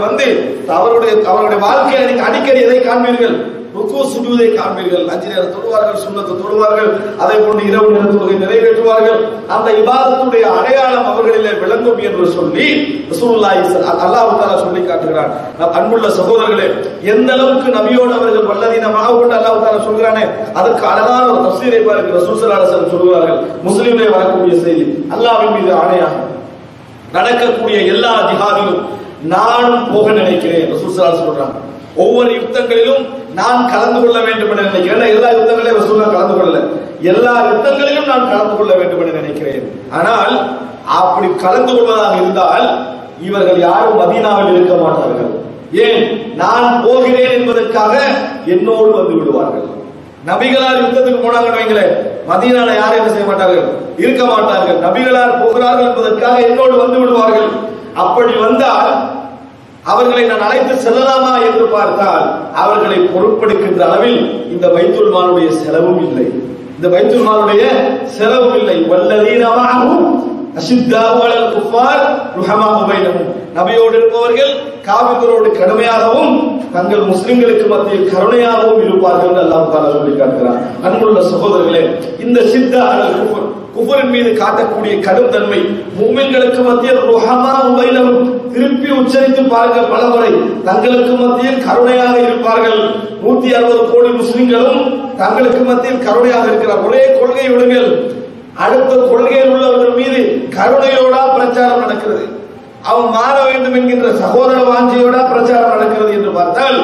A: அவருடைய வாழ்க்கையில் நீங்க அடிக்கடி எதை காண்பீர்கள்? ருக்கு சுஜூதை காண்பீர்கள். 5 நேரம் தொழுவார்கள், சுன்னத்து தொழுவார்கள், அதை போன்று இரவு நேர தொழுகை நிறைவேற்றுவார்கள். அந்த இபாதத்துடைய அடையாளம் அவர்களிலே விளங்கும் என்று சொல்லி ரசூலுல்லாஹி அல்லாஹ் தஆலா சொல்லி காட்டுகிறார். அன்புள்ள சகோதரர்களே, எந்த அளவுக்கு நபியோடு அவர்கள் வல்லதீன மஅஹு அல்லாஹ் தஆலா சொல்கிறானே அதற்கு அழகான ஒரு தஃசீரை பாருங்கள். ரசூல் ஸல்லல்லாஹு அலைஹி வஸல்லம் சொல்கிறார்கள், முஸ்லிமிலே வரக்கூடிய செய்தி, அல்லாஹ்வின் மீது ஆணையாக நடக்கக்கூடிய எல்லா ஜிஹாதிலும் நானும் போக நினைக்கிறேன். ரசூல் ஸல்லல்லாஹு அலைஹி வஸல்லம் சொல்றாங்க, ஒவ்வொரு யுத்தங்களிலும் நான் கலந்து கொள்ள வேண்டும் என்று நினைக்கிறேன். எல்லா யுத்தங்களையும் ரசூலுல்லாஹ் கலந்து கொள்ளல, எல்லா யுத்தங்களிலும் நான் கலந்து கொள்ள வேண்டும் என்று நினைக்கிறேன். ஆனால் அப்படி கலந்து கொள்வதாக இருந்தால் இவர்கள் யாரும் மதீனாவில் இருக்க மாட்டார்கள். ஏன்? நான் போகிறேன் என்பதற்காக என்னோடு வந்து விடுவார்கள். நபிகளார் யுத்தத்துக்கு போனாங்கன்னு வைங்களேன், மதீனால யாரும் என்ன செய்ய மாட்டார்கள், இருக்க மாட்டார்கள். நபிகளார் போகிறார்கள் என்பதற்காக என்னோடு வந்து விடுவார்கள். அப்படி வந்தால் அவர்களை நான் அழைத்து செல்லலாமா என்று பார்த்தால் அவர்களை பொறுப்பெடுக்கின்ற அளவில் இந்த பைத்துல் மாலுடைய செலவும் இல்லை. இந்த பைத்துல் மாலுடைய செலவும் இல்லை. வல்லதீன மஅஹு அஷித்தாஉ அலல் குஃபார் ருஹமாஉ பைனஹும். நபியோடு இருப்பவர்கள் காபிர்களோடு கடுமையாகவும் தங்கள் முஸ்லிம்களுக்கு மத்தியில் கருணையாகவும் இருப்பார்கள் என்று அல்லாஹ் தஆலா சொல்லி காட்டுகிறார். அன்புள்ள சகோதரர்களே, இந்த ஷித்தா அலல் குஃபர், குஃபரின் மீது காட்டக்கூடிய கடும் தன்மை, முஃமின்களுக்கு மத்தியில் ருஹமாஉ பைனஹும், திருப்பி உச்சரித்து பாருங்கள் பலமுறை, தங்களுக்கு மத்தியில் கருணையாக இருப்பார்கள். 160 கோடி முஸ்லிம்களும் தங்களுக்கு மத்தியில் கருணையாக இருக்கிறார். ஒரே கொள்கை விடுங்கள், அடுத்த கொள்கையில் உள்ளவர்கள் மீது கருணையோடா பிரச்சாரம் நடக்கிறது, அவன் மாற வேண்டும் என்கின்ற சகோதர வாஞ்சையோட பிரச்சாரம் நடக்கிறது என்று பார்த்தால்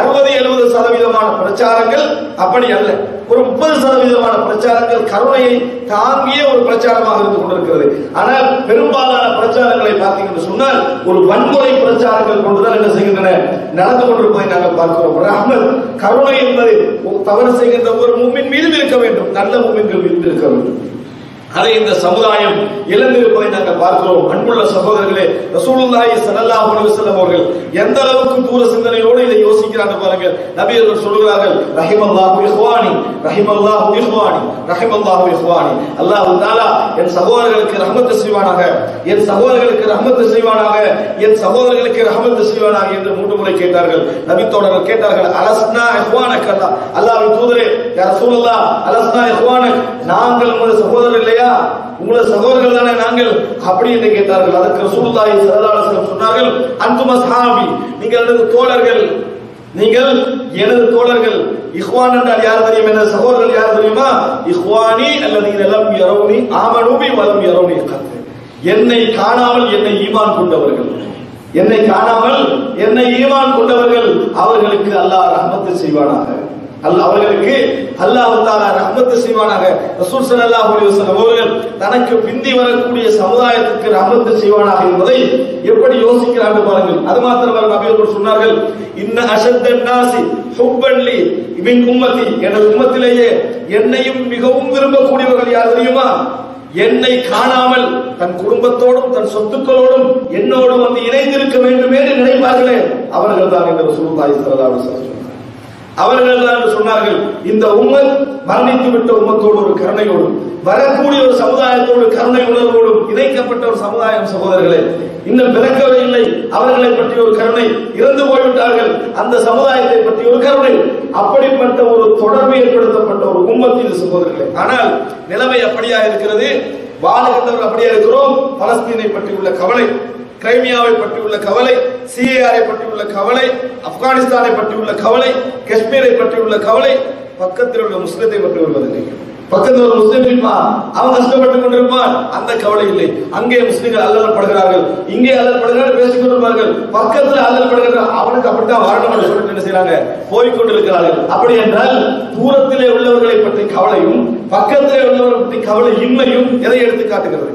A: 60-70% பிரச்சாரங்கள் அப்படி அல்ல. ஒரு 30% பிரச்சாரங்கள் கருணையை தாங்கிய ஒரு பிரச்சாரமாக இருந்து கொண்டிருக்கிறது. ஆனால் பெரும்பாலான பிரச்சாரங்களை பார்த்தீங்கன்னு சொன்னால் ஒரு வன்முறை பிரச்சாரங்கள் கொண்டுதான் என்ன செய்கின்றன, நடந்து கொண்டிருப்பதை நாங்கள் பார்க்கிறோம். ரஹ்மத், கருணை என்பது தவறு செய்கின்ற ஒரு முஃமின் மீது இருக்க வேண்டும், நல்ல முஃமின்கள் மீது இருக்க வேண்டும். அதை இந்த சமுதாயம் இழந்திருப்பதை நாங்கள் பார்க்கிறோம். அன்புள்ள சகோதரர்களே, ரசூலுல்லாஹி ஸல்லல்லாஹு அலைஹி வஸல்லம் அவர்கள் எந்த அளவுக்கு தூர சிந்தனையோடு இதை யோசிக்கிறார்கள் பாருங்கள். நபி அவர்கள் சொல்கிறார்கள், ரஹிமல்லாஹு இஹ்வானி ரஹிமல்லாஹு இஹ்வானி ரஹிமல்லாஹு இஹ்வானி. அல்லாஹ் தஆலா என் சகோதரர்களுக்கு ரஹ்மத் செய்வானாக, என் சகோதரர்களுக்கு ரஹ்மத் செய்வானாக, என் சகோதரர்களுக்கு ரஹ்மத் செய்வானாக என்று 3 முறை கேட்டார்கள். நபி தோழர்கள் கேட்டார்கள், அலஸ்னா இஹ்வானக, அல்லாஹ்வின் தூதரே யா ரசூலல்லாஹ், அலஸ்னா இஹ்வானக், நாங்கள் உங்கள் சகோதரர் இல்லையா, உங்களோட சகோதரர்கள் தானே நாங்கள், அப்படி என்று கேட்டார்கள். அதற்கு ரசூலுல்லாஹி ஸல்லல்லாஹு அலைஹி வஸல்லம் சொன்னார்கள், அன்தும் அஸ்ஹாபி, நீங்கள் எனது தோழர்கள், நீங்கள் எனது தோழர்கள். இஹ்வான் என்றால் யார் தெரியும், எனது சகோதரர்கள் யார் தெரியுமா? இஹ்வானி அல்லதீன லம் யரவுனி ஆமனூ பி வலம் யரவுனி கத், என்னை காணாமல் என்னை ஈமான் கொண்டவர்கள், என்னை காணாமல் என்னை ஈமான் கொண்டவர்கள், அவர்களுக்கு அல்லாஹ் ரஹ்மத் செய்வானாக, அவர்களுக்கு அல்லாஹ் தஆலா ரஹ்மத் செய்வானாக. ரசூல் ஸல்லல்லாஹு அலைஹி வஸல்லம் அவர்கள் தனக்கு பிந்தி வரக்கூடிய சமுதாயத்துக்கு ரஹ்மத் செய்வானாக என்பதை எப்படி யோசிக்கிறார்கள் பாருங்கள். அது மாத்திரமல்ல, நபி அவர்கள் சொன்னார்கள், இன்ன அஷத்தன் நாசி ஹுப்பன் லி மின் உம்மதி, எனது உம்மத்திலேயே என்னையும் மிகவும் விரும்பக்கூடியவர்கள் யார் தெரியுமா? என்னை காணாமல் தன் குடும்பத்தோடும் தன் சொத்துக்களோடும் என்னோடு வந்து இணைந்திருக்க வேண்டும் என்று நினைப்பார்களே, அவர்கள் தான் என்று ரசூலுல்லாஹி ஸல்லல்லாஹு அலைஹி வஸல்லம் அவர்கள் தான் சொன்னார்கள். இந்த உம்மத் மரணித்து விட்ட உம்மத்தோடு ஒரு கருணையோடும் வரக்கூடிய ஒரு சமுதாயத்தோடு கருணை உணர்வோடும் இணைக்கப்பட்ட ஒரு சமுதாயம். சகோதரர்களே, இன்னும் பிறக்கவே இல்லை, அவர்களை பற்றி ஒரு கருணை, இறந்து போய்விட்டார்கள் அந்த சமுதாயத்தை பற்றி ஒரு கருணை, அப்படிப்பட்ட ஒரு தொடர்பு ஏற்படுத்தப்பட்ட ஒரு உம்மத் இது சகோதரர்களே. ஆனால் நிலைமை அப்படியா இருக்கிறது, வாழுகின்றவர் அப்படியே இருக்கிறோம். பலஸ்தீனை பற்றி உள்ள கவலை, கிரைமியாவை பற்றி உள்ள கவலை, சிஏஆரை பற்றி உள்ள கவலை, ஆப்கானிஸ்தானை பற்றி உள்ள கவலை, காஷ்மீரை பற்றி உள்ள கவலை, பக்கத்தில் உள்ள முஸ்லித்தை பற்றி உள்ளதில்லை. பக்கத்தில் ஒரு முஸ்லிம் இருப்பான், அவன் கஷ்டப்பட்டுக் கொண்டிருப்பான், அந்த கவலை இல்லை. அங்கே முஸ்லிம்கள் அல்லல்படுகிறார்கள், இங்கே அல்லல்படுகிறார்கள், பேசிக் கொண்டிருப்பார்கள். பக்கத்தில் அல்லல்படுகிறார்கள், அவனுக்கு அப்படித்தான் வரணும் என்று சொல்லிட்டு என்ன செய்யறாங்க, போய்கொண்டிருக்கிறார்கள். அப்படி என்றால் தூரத்திலே உள்ளவர்களை பற்றி கவலையும் பக்கத்திலே உள்ளவர்களை பற்றி கவலை இன்மையும் எதை எடுத்து காட்டுகிறது?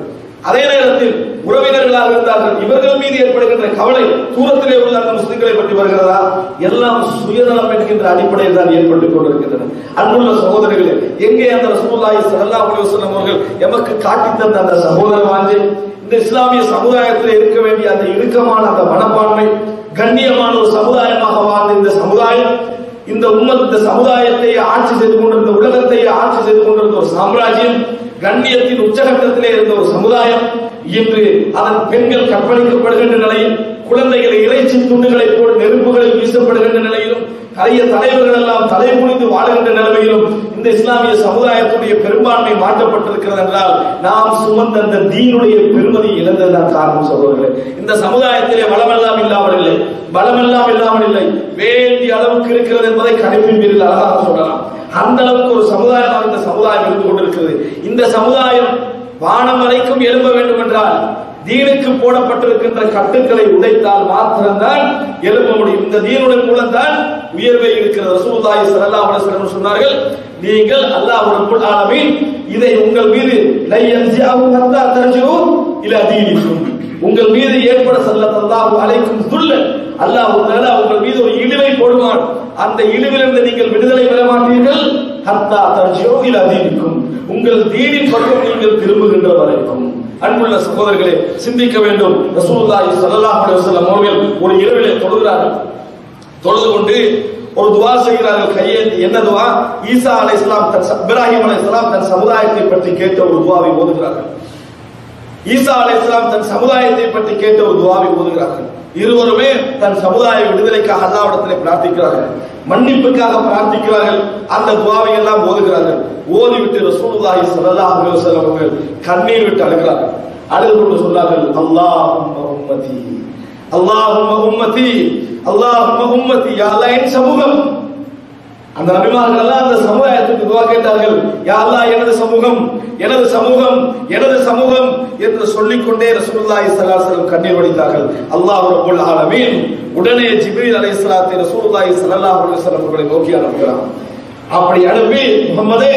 A: அதே நேரத்தில் உறவினர்களாக இருந்தார்கள், இவர்கள் மீது ஏற்படுகின்ற கவலை தூரத்திலே உள்ள அந்த முஸ்லிம்களை பற்றி வருகிறதா? எல்லாம் சுயநலம் என்கின்ற அடிப்படையில் தான் ஏற்பட்டுக் கொண்டிருக்கின்றன. அன்புள்ள சகோதரர்களே, எங்கே அந்த ரசூலுல்லாஹி ஸல்லல்லாஹு அலைஹி வஸல்லம் அவர்கள் எமக்கு காட்டித் தந்த அந்த சகோதர வாஞ்சை, இந்த இஸ்லாமிய சமுதாயத்தில் இருக்க வேண்டிய அந்த இறுக்கமான அந்த மனப்பான்மை, கண்ணியமான ஒரு சமுதாயமாக வாழ்ந்த இந்த சமுதாயம், இந்த உம்மத், இந்த சமுதாயத்தை ஆட்சி செய்து கொண்டிருந்த, உலகத்தை ஆட்சி செய்து கொண்டிருந்த ஒரு சாம்ராஜ்யம், கண்ணியத்தின் உச்சகட்டத்திலே இருந்த ஒரு சமுதாயம், இன்று அதன் பெண்கள் கற்பழிக்கப்படுகின்ற நிலையில், குழந்தைகளை இறைச்சி துண்டுகளை போல் நெருப்புகளில் வீசப்படுகின்ற நிலையிலும், நிறைய தலைவர்கள் எல்லாம் தலைமுடிந்து வாழுகின்ற நிலைமையிலும் இந்த இஸ்லாமிய சமுதாயத்துடைய பெரும்பான்மை மாற்றப்பட்டிருக்கிறது என்றால் நாம் சுமந்த அந்த தீனுடைய பெருமதி இழந்ததுதான் காரணம். சகோதரர்களே, இந்த சமுதாயத்திலே வளமெல்லாம் இல்லாமல் இல்லை, பலமெல்லாம் இல்லாமல் இல்லை, வேண்டிய அளவுக்கு இருக்கிறது என்பதை கணிப்பின் பேரில் அழகாக சொல்லலாம். அந்த அளவுக்கு ஒரு சமுதாயமாக இந்த சமுதாயம் இருந்து கொண்டிருக்கிறது. இந்த சமுதாயம் வானம் வரைக்கும் எழும்ப வேண்டும் என்றால் தீனுக்கு போடப்பட்டிருக்கின்ற கட்டுக்களை உடைத்தால் மாத்திரம்தான் எழும்ப முடியும். இந்த தீனுடன் மூலம்தான் உயர்வை இருக்கிறது. ரசூலுல்லாஹி ஸல்லல்லாஹு அலைஹி வஸல்லம் சொன்னார்கள், நீங்கள் அல்லாஹ் ரப்பல் ஆலமீன் இதை உங்கள் மீது லை யன்ஸிஅஹு ஹத்தா தர்ஜிஉ இலா தீனிக்கும், உங்கள் மீது ஏற்பட ஸல்லல்லாஹு அலைக்கும் துல்ல, அல்லாஹ் தஆலா உங்கள் மீது ஒரு இழிவை போடுவான். அந்த இழிவிலிருந்து நீங்கள் விடுதலை பெற மாட்டீர்கள். ஹத்தா தர்ஜிஉ இலா தீனிக்கும், உங்கள் தீனின் பக்கம் நீங்கள் திரும்புகின்ற வரைக்கும். அன்புள்ள சகோதரர்களே, சிந்திக்க வேண்டும். ரசூலுல்லாஹி ஸல்லல்லாஹு அலைஹி வஸல்லம் அவர்கள் ஒரு இரவிலே தொழுகிறார்கள். தொழுது கொண்டு ஒரு துஆ செய்கிறார்கள், கையேந்தி. என்ன துஆ? ஈசா அலைஹிஸ்ஸலாம் இப்ராஹிம் அலைஹிஸ்ஸலாம் தன் சமுதாயத்தை பற்றி கேட்ட ஒரு துஆவை ஓதுகிறார்கள். ஈசா அலைஹிஸ்ஸலாம் தன் சமுதாயத்தை பற்றி கேட்ட ஒரு துஆவை ஓதுகிறார்கள். இருவருமே தன் சமுதாய விடுதலைக்காக அல்லாஹ்விடத்திலே பிரார்த்திக்கிறார்கள், மன்னிப்புக்காக பிரார்த்திக்கிறார்கள். அந்த துஆவை எல்லாம் ஓதுகிறார்கள். ஓதிவிட்டு ரசூலுல்லாஹி ஸல்லல்லாஹு அலைஹி வஸல்லம் அவர்கள் கண்ணீர் விட்டு அழுகிறார்கள். அழுது கொண்டு சொன்னார்கள், அல்லாஹும்ம உம்மதி, அல்லாஹும்ம உம்மதி, அல்லாஹும்ம உம்மதி, யா அல்லாஹ் என் சமூகம். அந்த நபிமார்கள் எல்லாம் அந்த சமுதாயத்துக்கு துஆ கேட்டார்கள், யா அல்லாஹ் எனது சமூகம், எனது சமூகம், எனது சமூகம் என்று சொல்லிக்கொண்டே ரசூலுல்லாஹி ஸல்லல்லாஹு அலைஹி வஸல்லம் கண்ணீர் வடித்தார்கள். அல்லாஹ் ரப்பல் ஆலமீன் உடனே ஜிப்ரீல் அலைஹிஸ்ஸலாத்தை ரசூலுல்லாஹி ஸல்லல்லாஹு அலைஹி வஸல்லம் அவர்களை நோக்கி அனுப்புகிறார். அப்படி அனுப்பி, முஹம்மதே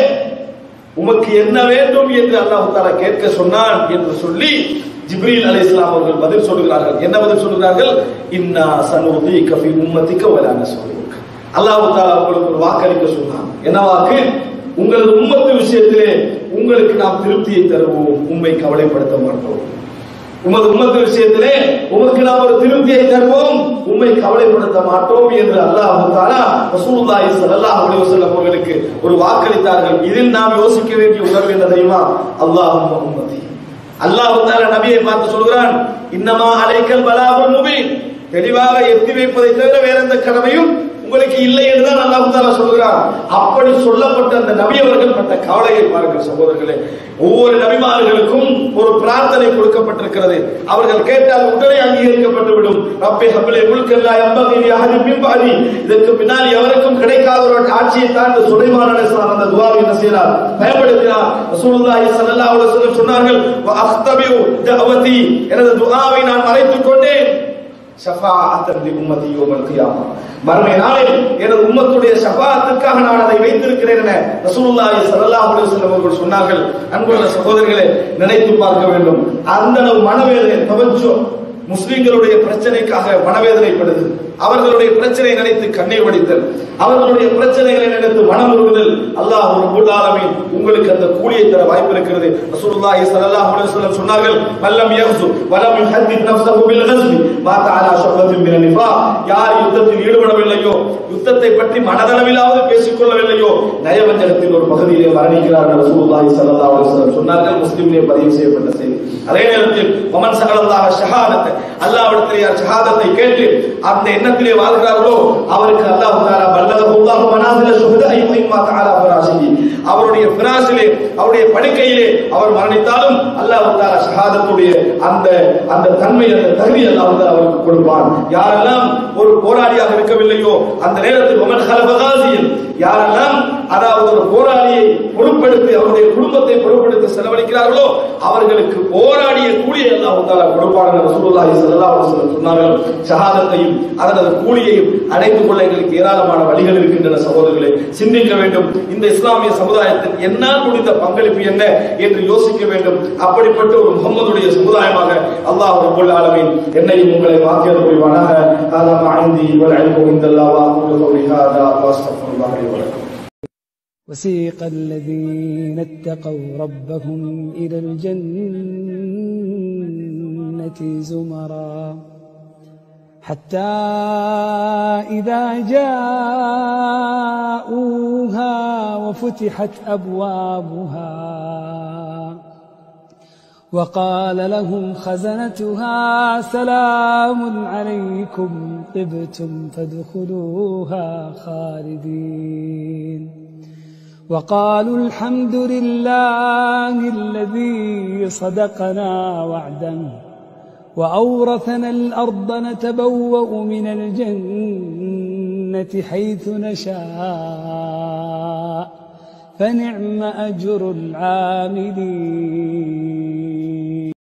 A: உமக்கு என்ன வேண்டும் என்று அல்லாஹ் தஆலா கேட்க சொன்னான் என்று சொல்லி ஜிப்ரீல் அலைஹிஸ்ஸலாம் அவர்கள் பதில் சொல்கிறார்கள். என்ன பதில் சொல்கிறார்கள்? இன்னா சனுதீக ஃபீ உம்மதிக வலா நஸ்ருக. அல்லாஹ் தஆலா உங்களுக்கு ஒரு வாக்களிக்க சொன்னான். என்ன வாக்கு? உங்களது உம்மத்து விஷயத்திலே உங்களுக்கு நாம் திருப்தியை தருவோம், உம்மை கவலைப்படுத்த மாட்டோம். உமது உம்மத்து விஷயத்திலே உமக்கு நாம் ஒரு திருப்தியை தருவோம், உம்மை கவலைப்படுத்த மாட்டோம் என்று அல்லாஹ் தஆலா ரசூலுல்லாஹி ஸல்லல்லாஹு அலைஹி வஸல்லம் அவர்களுக்கு ஒரு வாக்களித்தார்கள். இதில் நாம் யோசிக்க வேண்டிய உணர்வு என்ன தெரியுமா? அல்லாஹும்ம உம்மதி. அல்லாஹ் தஆலா நபியை பார்த்து சொல்கிறான், இன்னமா அலைக்கல் பலாகுல் முபீன், தெளிவாக எத்தி வைப்பதை தவிர வேற எந்த கடமையும் உங்களுக்கு இல்லை என்றுதான் அல்லாஹ் தஆலா சொல்கிறார். அப்படி சொல்லப்பட்ட அந்த நபி அவர்கள் பட்ட கவலையை பாருங்கள் சகோதரர்களே. ஒவ்வொரு நபிமார்களுக்கும் ஒரு பிரார்த்தனை கொடுக்கப்பட்டிருக்கிறது. அவர்கள் கேட்டால் உடனே அங்கீகரிக்கப்பட்டுவிடும். ரப்பே ஹப்லி முல்கன் லா யம்பகி லி அஹதின் மின் பஅதி, இதற்கு பின்னால் எவருக்கும் கிடைக்காத ஒரு ஆட்சியை தான் இந்த சுலைமான் அலைஹிஸ்ஸலாம் அந்த துஆவை என்ன செய்தார்? பயன்படுத்தினார். ரசூலுல்லாஹி ஸல்லல்லாஹு அலைஹி வஸல்லம் சொன்னார்கள், வ அக்தபிரு தஅவதி, எனது துஆவை நான் மறைத்துக் கொண்டேன், ஷஃபாஅத்தன் லி உம்மதி யௌமல் கியாமா, மறுமை நாளில் எனது உம்மத்துடைய ஷஃபாஅத்துக்காக நான் அதை வைத்திருக்கிறேன் என ரசூலுல்லாஹி ஸல்லல்லாஹு அலைஹி வஸல்லம் அவர்கள் சொன்னார்கள். அன்புள்ள சகோதரர்களே, நினைத்து பார்க்க வேண்டும். அந்த அளவு மனவேதனை, தவஜ்ஜு, முஸ்லிம்களுடைய பிரச்சனைக்காக மனவேதனைப்படுது, அவர்களுடைய பிரச்சனை நினைத்து கண்ணீர் வடித்தல், அவர்களுடைய பிரச்சனைகளை நினைத்து மனமுருகுதல். அல்லாஹ் ரப்பல் ஆலமீன் உங்களுக்கு அந்த கூலியை தர வாய்ப்பு இருக்கிறது. ரசூலுல்லாஹி ஸல்லல்லாஹு அலைஹி வஸல்லம் சொன்னார்கள், மல்லம் யஹ்சு வலம் யுஹத்தித் நஃப்ஸஹு பில் கஸ்பி மாத அலா ஷஃபத்தின் மின் நிஃபா, யார் யுத்தத்தில் ஈடுபடவில்லையோ, யுத்தத்தை பற்றி மனதளவிலாவது பேசிக் கொள்ளவில்லையோ, நயவஞ்சகத்தின் ஒரு பகுதியிலே மரணிக்கிறார் ரசூலுல்லாஹி ஸல்லல்லாஹு அலைஹி வஸல்லம் சொன்னார்கள். முஸ்லிமிலே பதிவு செய்யப்பட்ட செய்தி. அதே நேரத்தில் வமன் ஸஅலல்லாஹ ஷஹாதத், அல்லாஹ்விடத்தில் யார் ஷஹாதத்தை கேட்டு அந்த எண்ணத்திலே வாழ்கிறார்களோ அவருக்கு அல்லாஹ் தஆலா பல்லகஹுல்லாஹு மனாசில ஷுஹதாஇ வஇம்மா தஆலா ஃபராஷிஹி, அவருடைய ஃபிராஷிலே, அவருடைய படுக்கையிலே அவர் மரணித்தாலும் அல்லாஹ் தஆலா ஷஹாதத்துடைய அந்த தன்மை, அந்த தகுதி அல்லாஹ் தஆலா அவருக்கு கொடுப்பான். யாரெல்லாம் ஒரு போராளியாக இருக்கவில்லையோ அந்த நேரத்தில் வமன் ஹலப காஸியன், யாரெல்லாம் அதாவது ஒரு போராளியை பொறுப்பெடுத்து அவருடைய குடும்பத்தை பொறுப்பெடுத்து செலவழிக்கிறார்களோ அவர்களுக்கு போராடிய கூலியை அல்லாஹ் தஆலா கொடுப்பான் என்று ரசூலுல்லாஹி ஸல்லல்லாஹு அலைஹி வஸல்லம் சொன்னார்கள். ஷஹாதத்தையும் அதனது கூலியையும் அடைந்து கொள்ள எங்களுக்கு ஏராளமான வழிகள் இருக்கின்றன. சகோதரர்களே, சிந்திக்க வேண்டும். இந்த இஸ்லாமிய சமுதாயம் சமுதாயத்தில் என்னால் முடிந்த பங்களிப்பு என்ன என்று யோசிக்க வேண்டும். அப்படிப்பட்ட ஒரு முகம்மதுடைய சமுதாயமாக அல்லாஹ் ரப்பல் ஆலமீன் என்னையும் உங்களை மாற்றியது புரிவானாக. ஹாதா மஅந்தி வல் இல்மு இன்தல்லாஹ் வ அகூலு கௌலி ஹாதா வ அஸ்தக்ஃபிருல்லாஹ் லி வ லக்கும்.
B: وسيق الذين اتقوا ربهم إلى الجنة زمرا حتى إذا جاءوها وفتحت أبوابها وقال لهم خزنتها سلام عليكم طبتم فادخلوها خالدين وقالوا الحمد لله الذي صدقنا وعده وأورثنا الأرض نتبوأ من الجنة حيث نشاء فنعم أجر العاملين.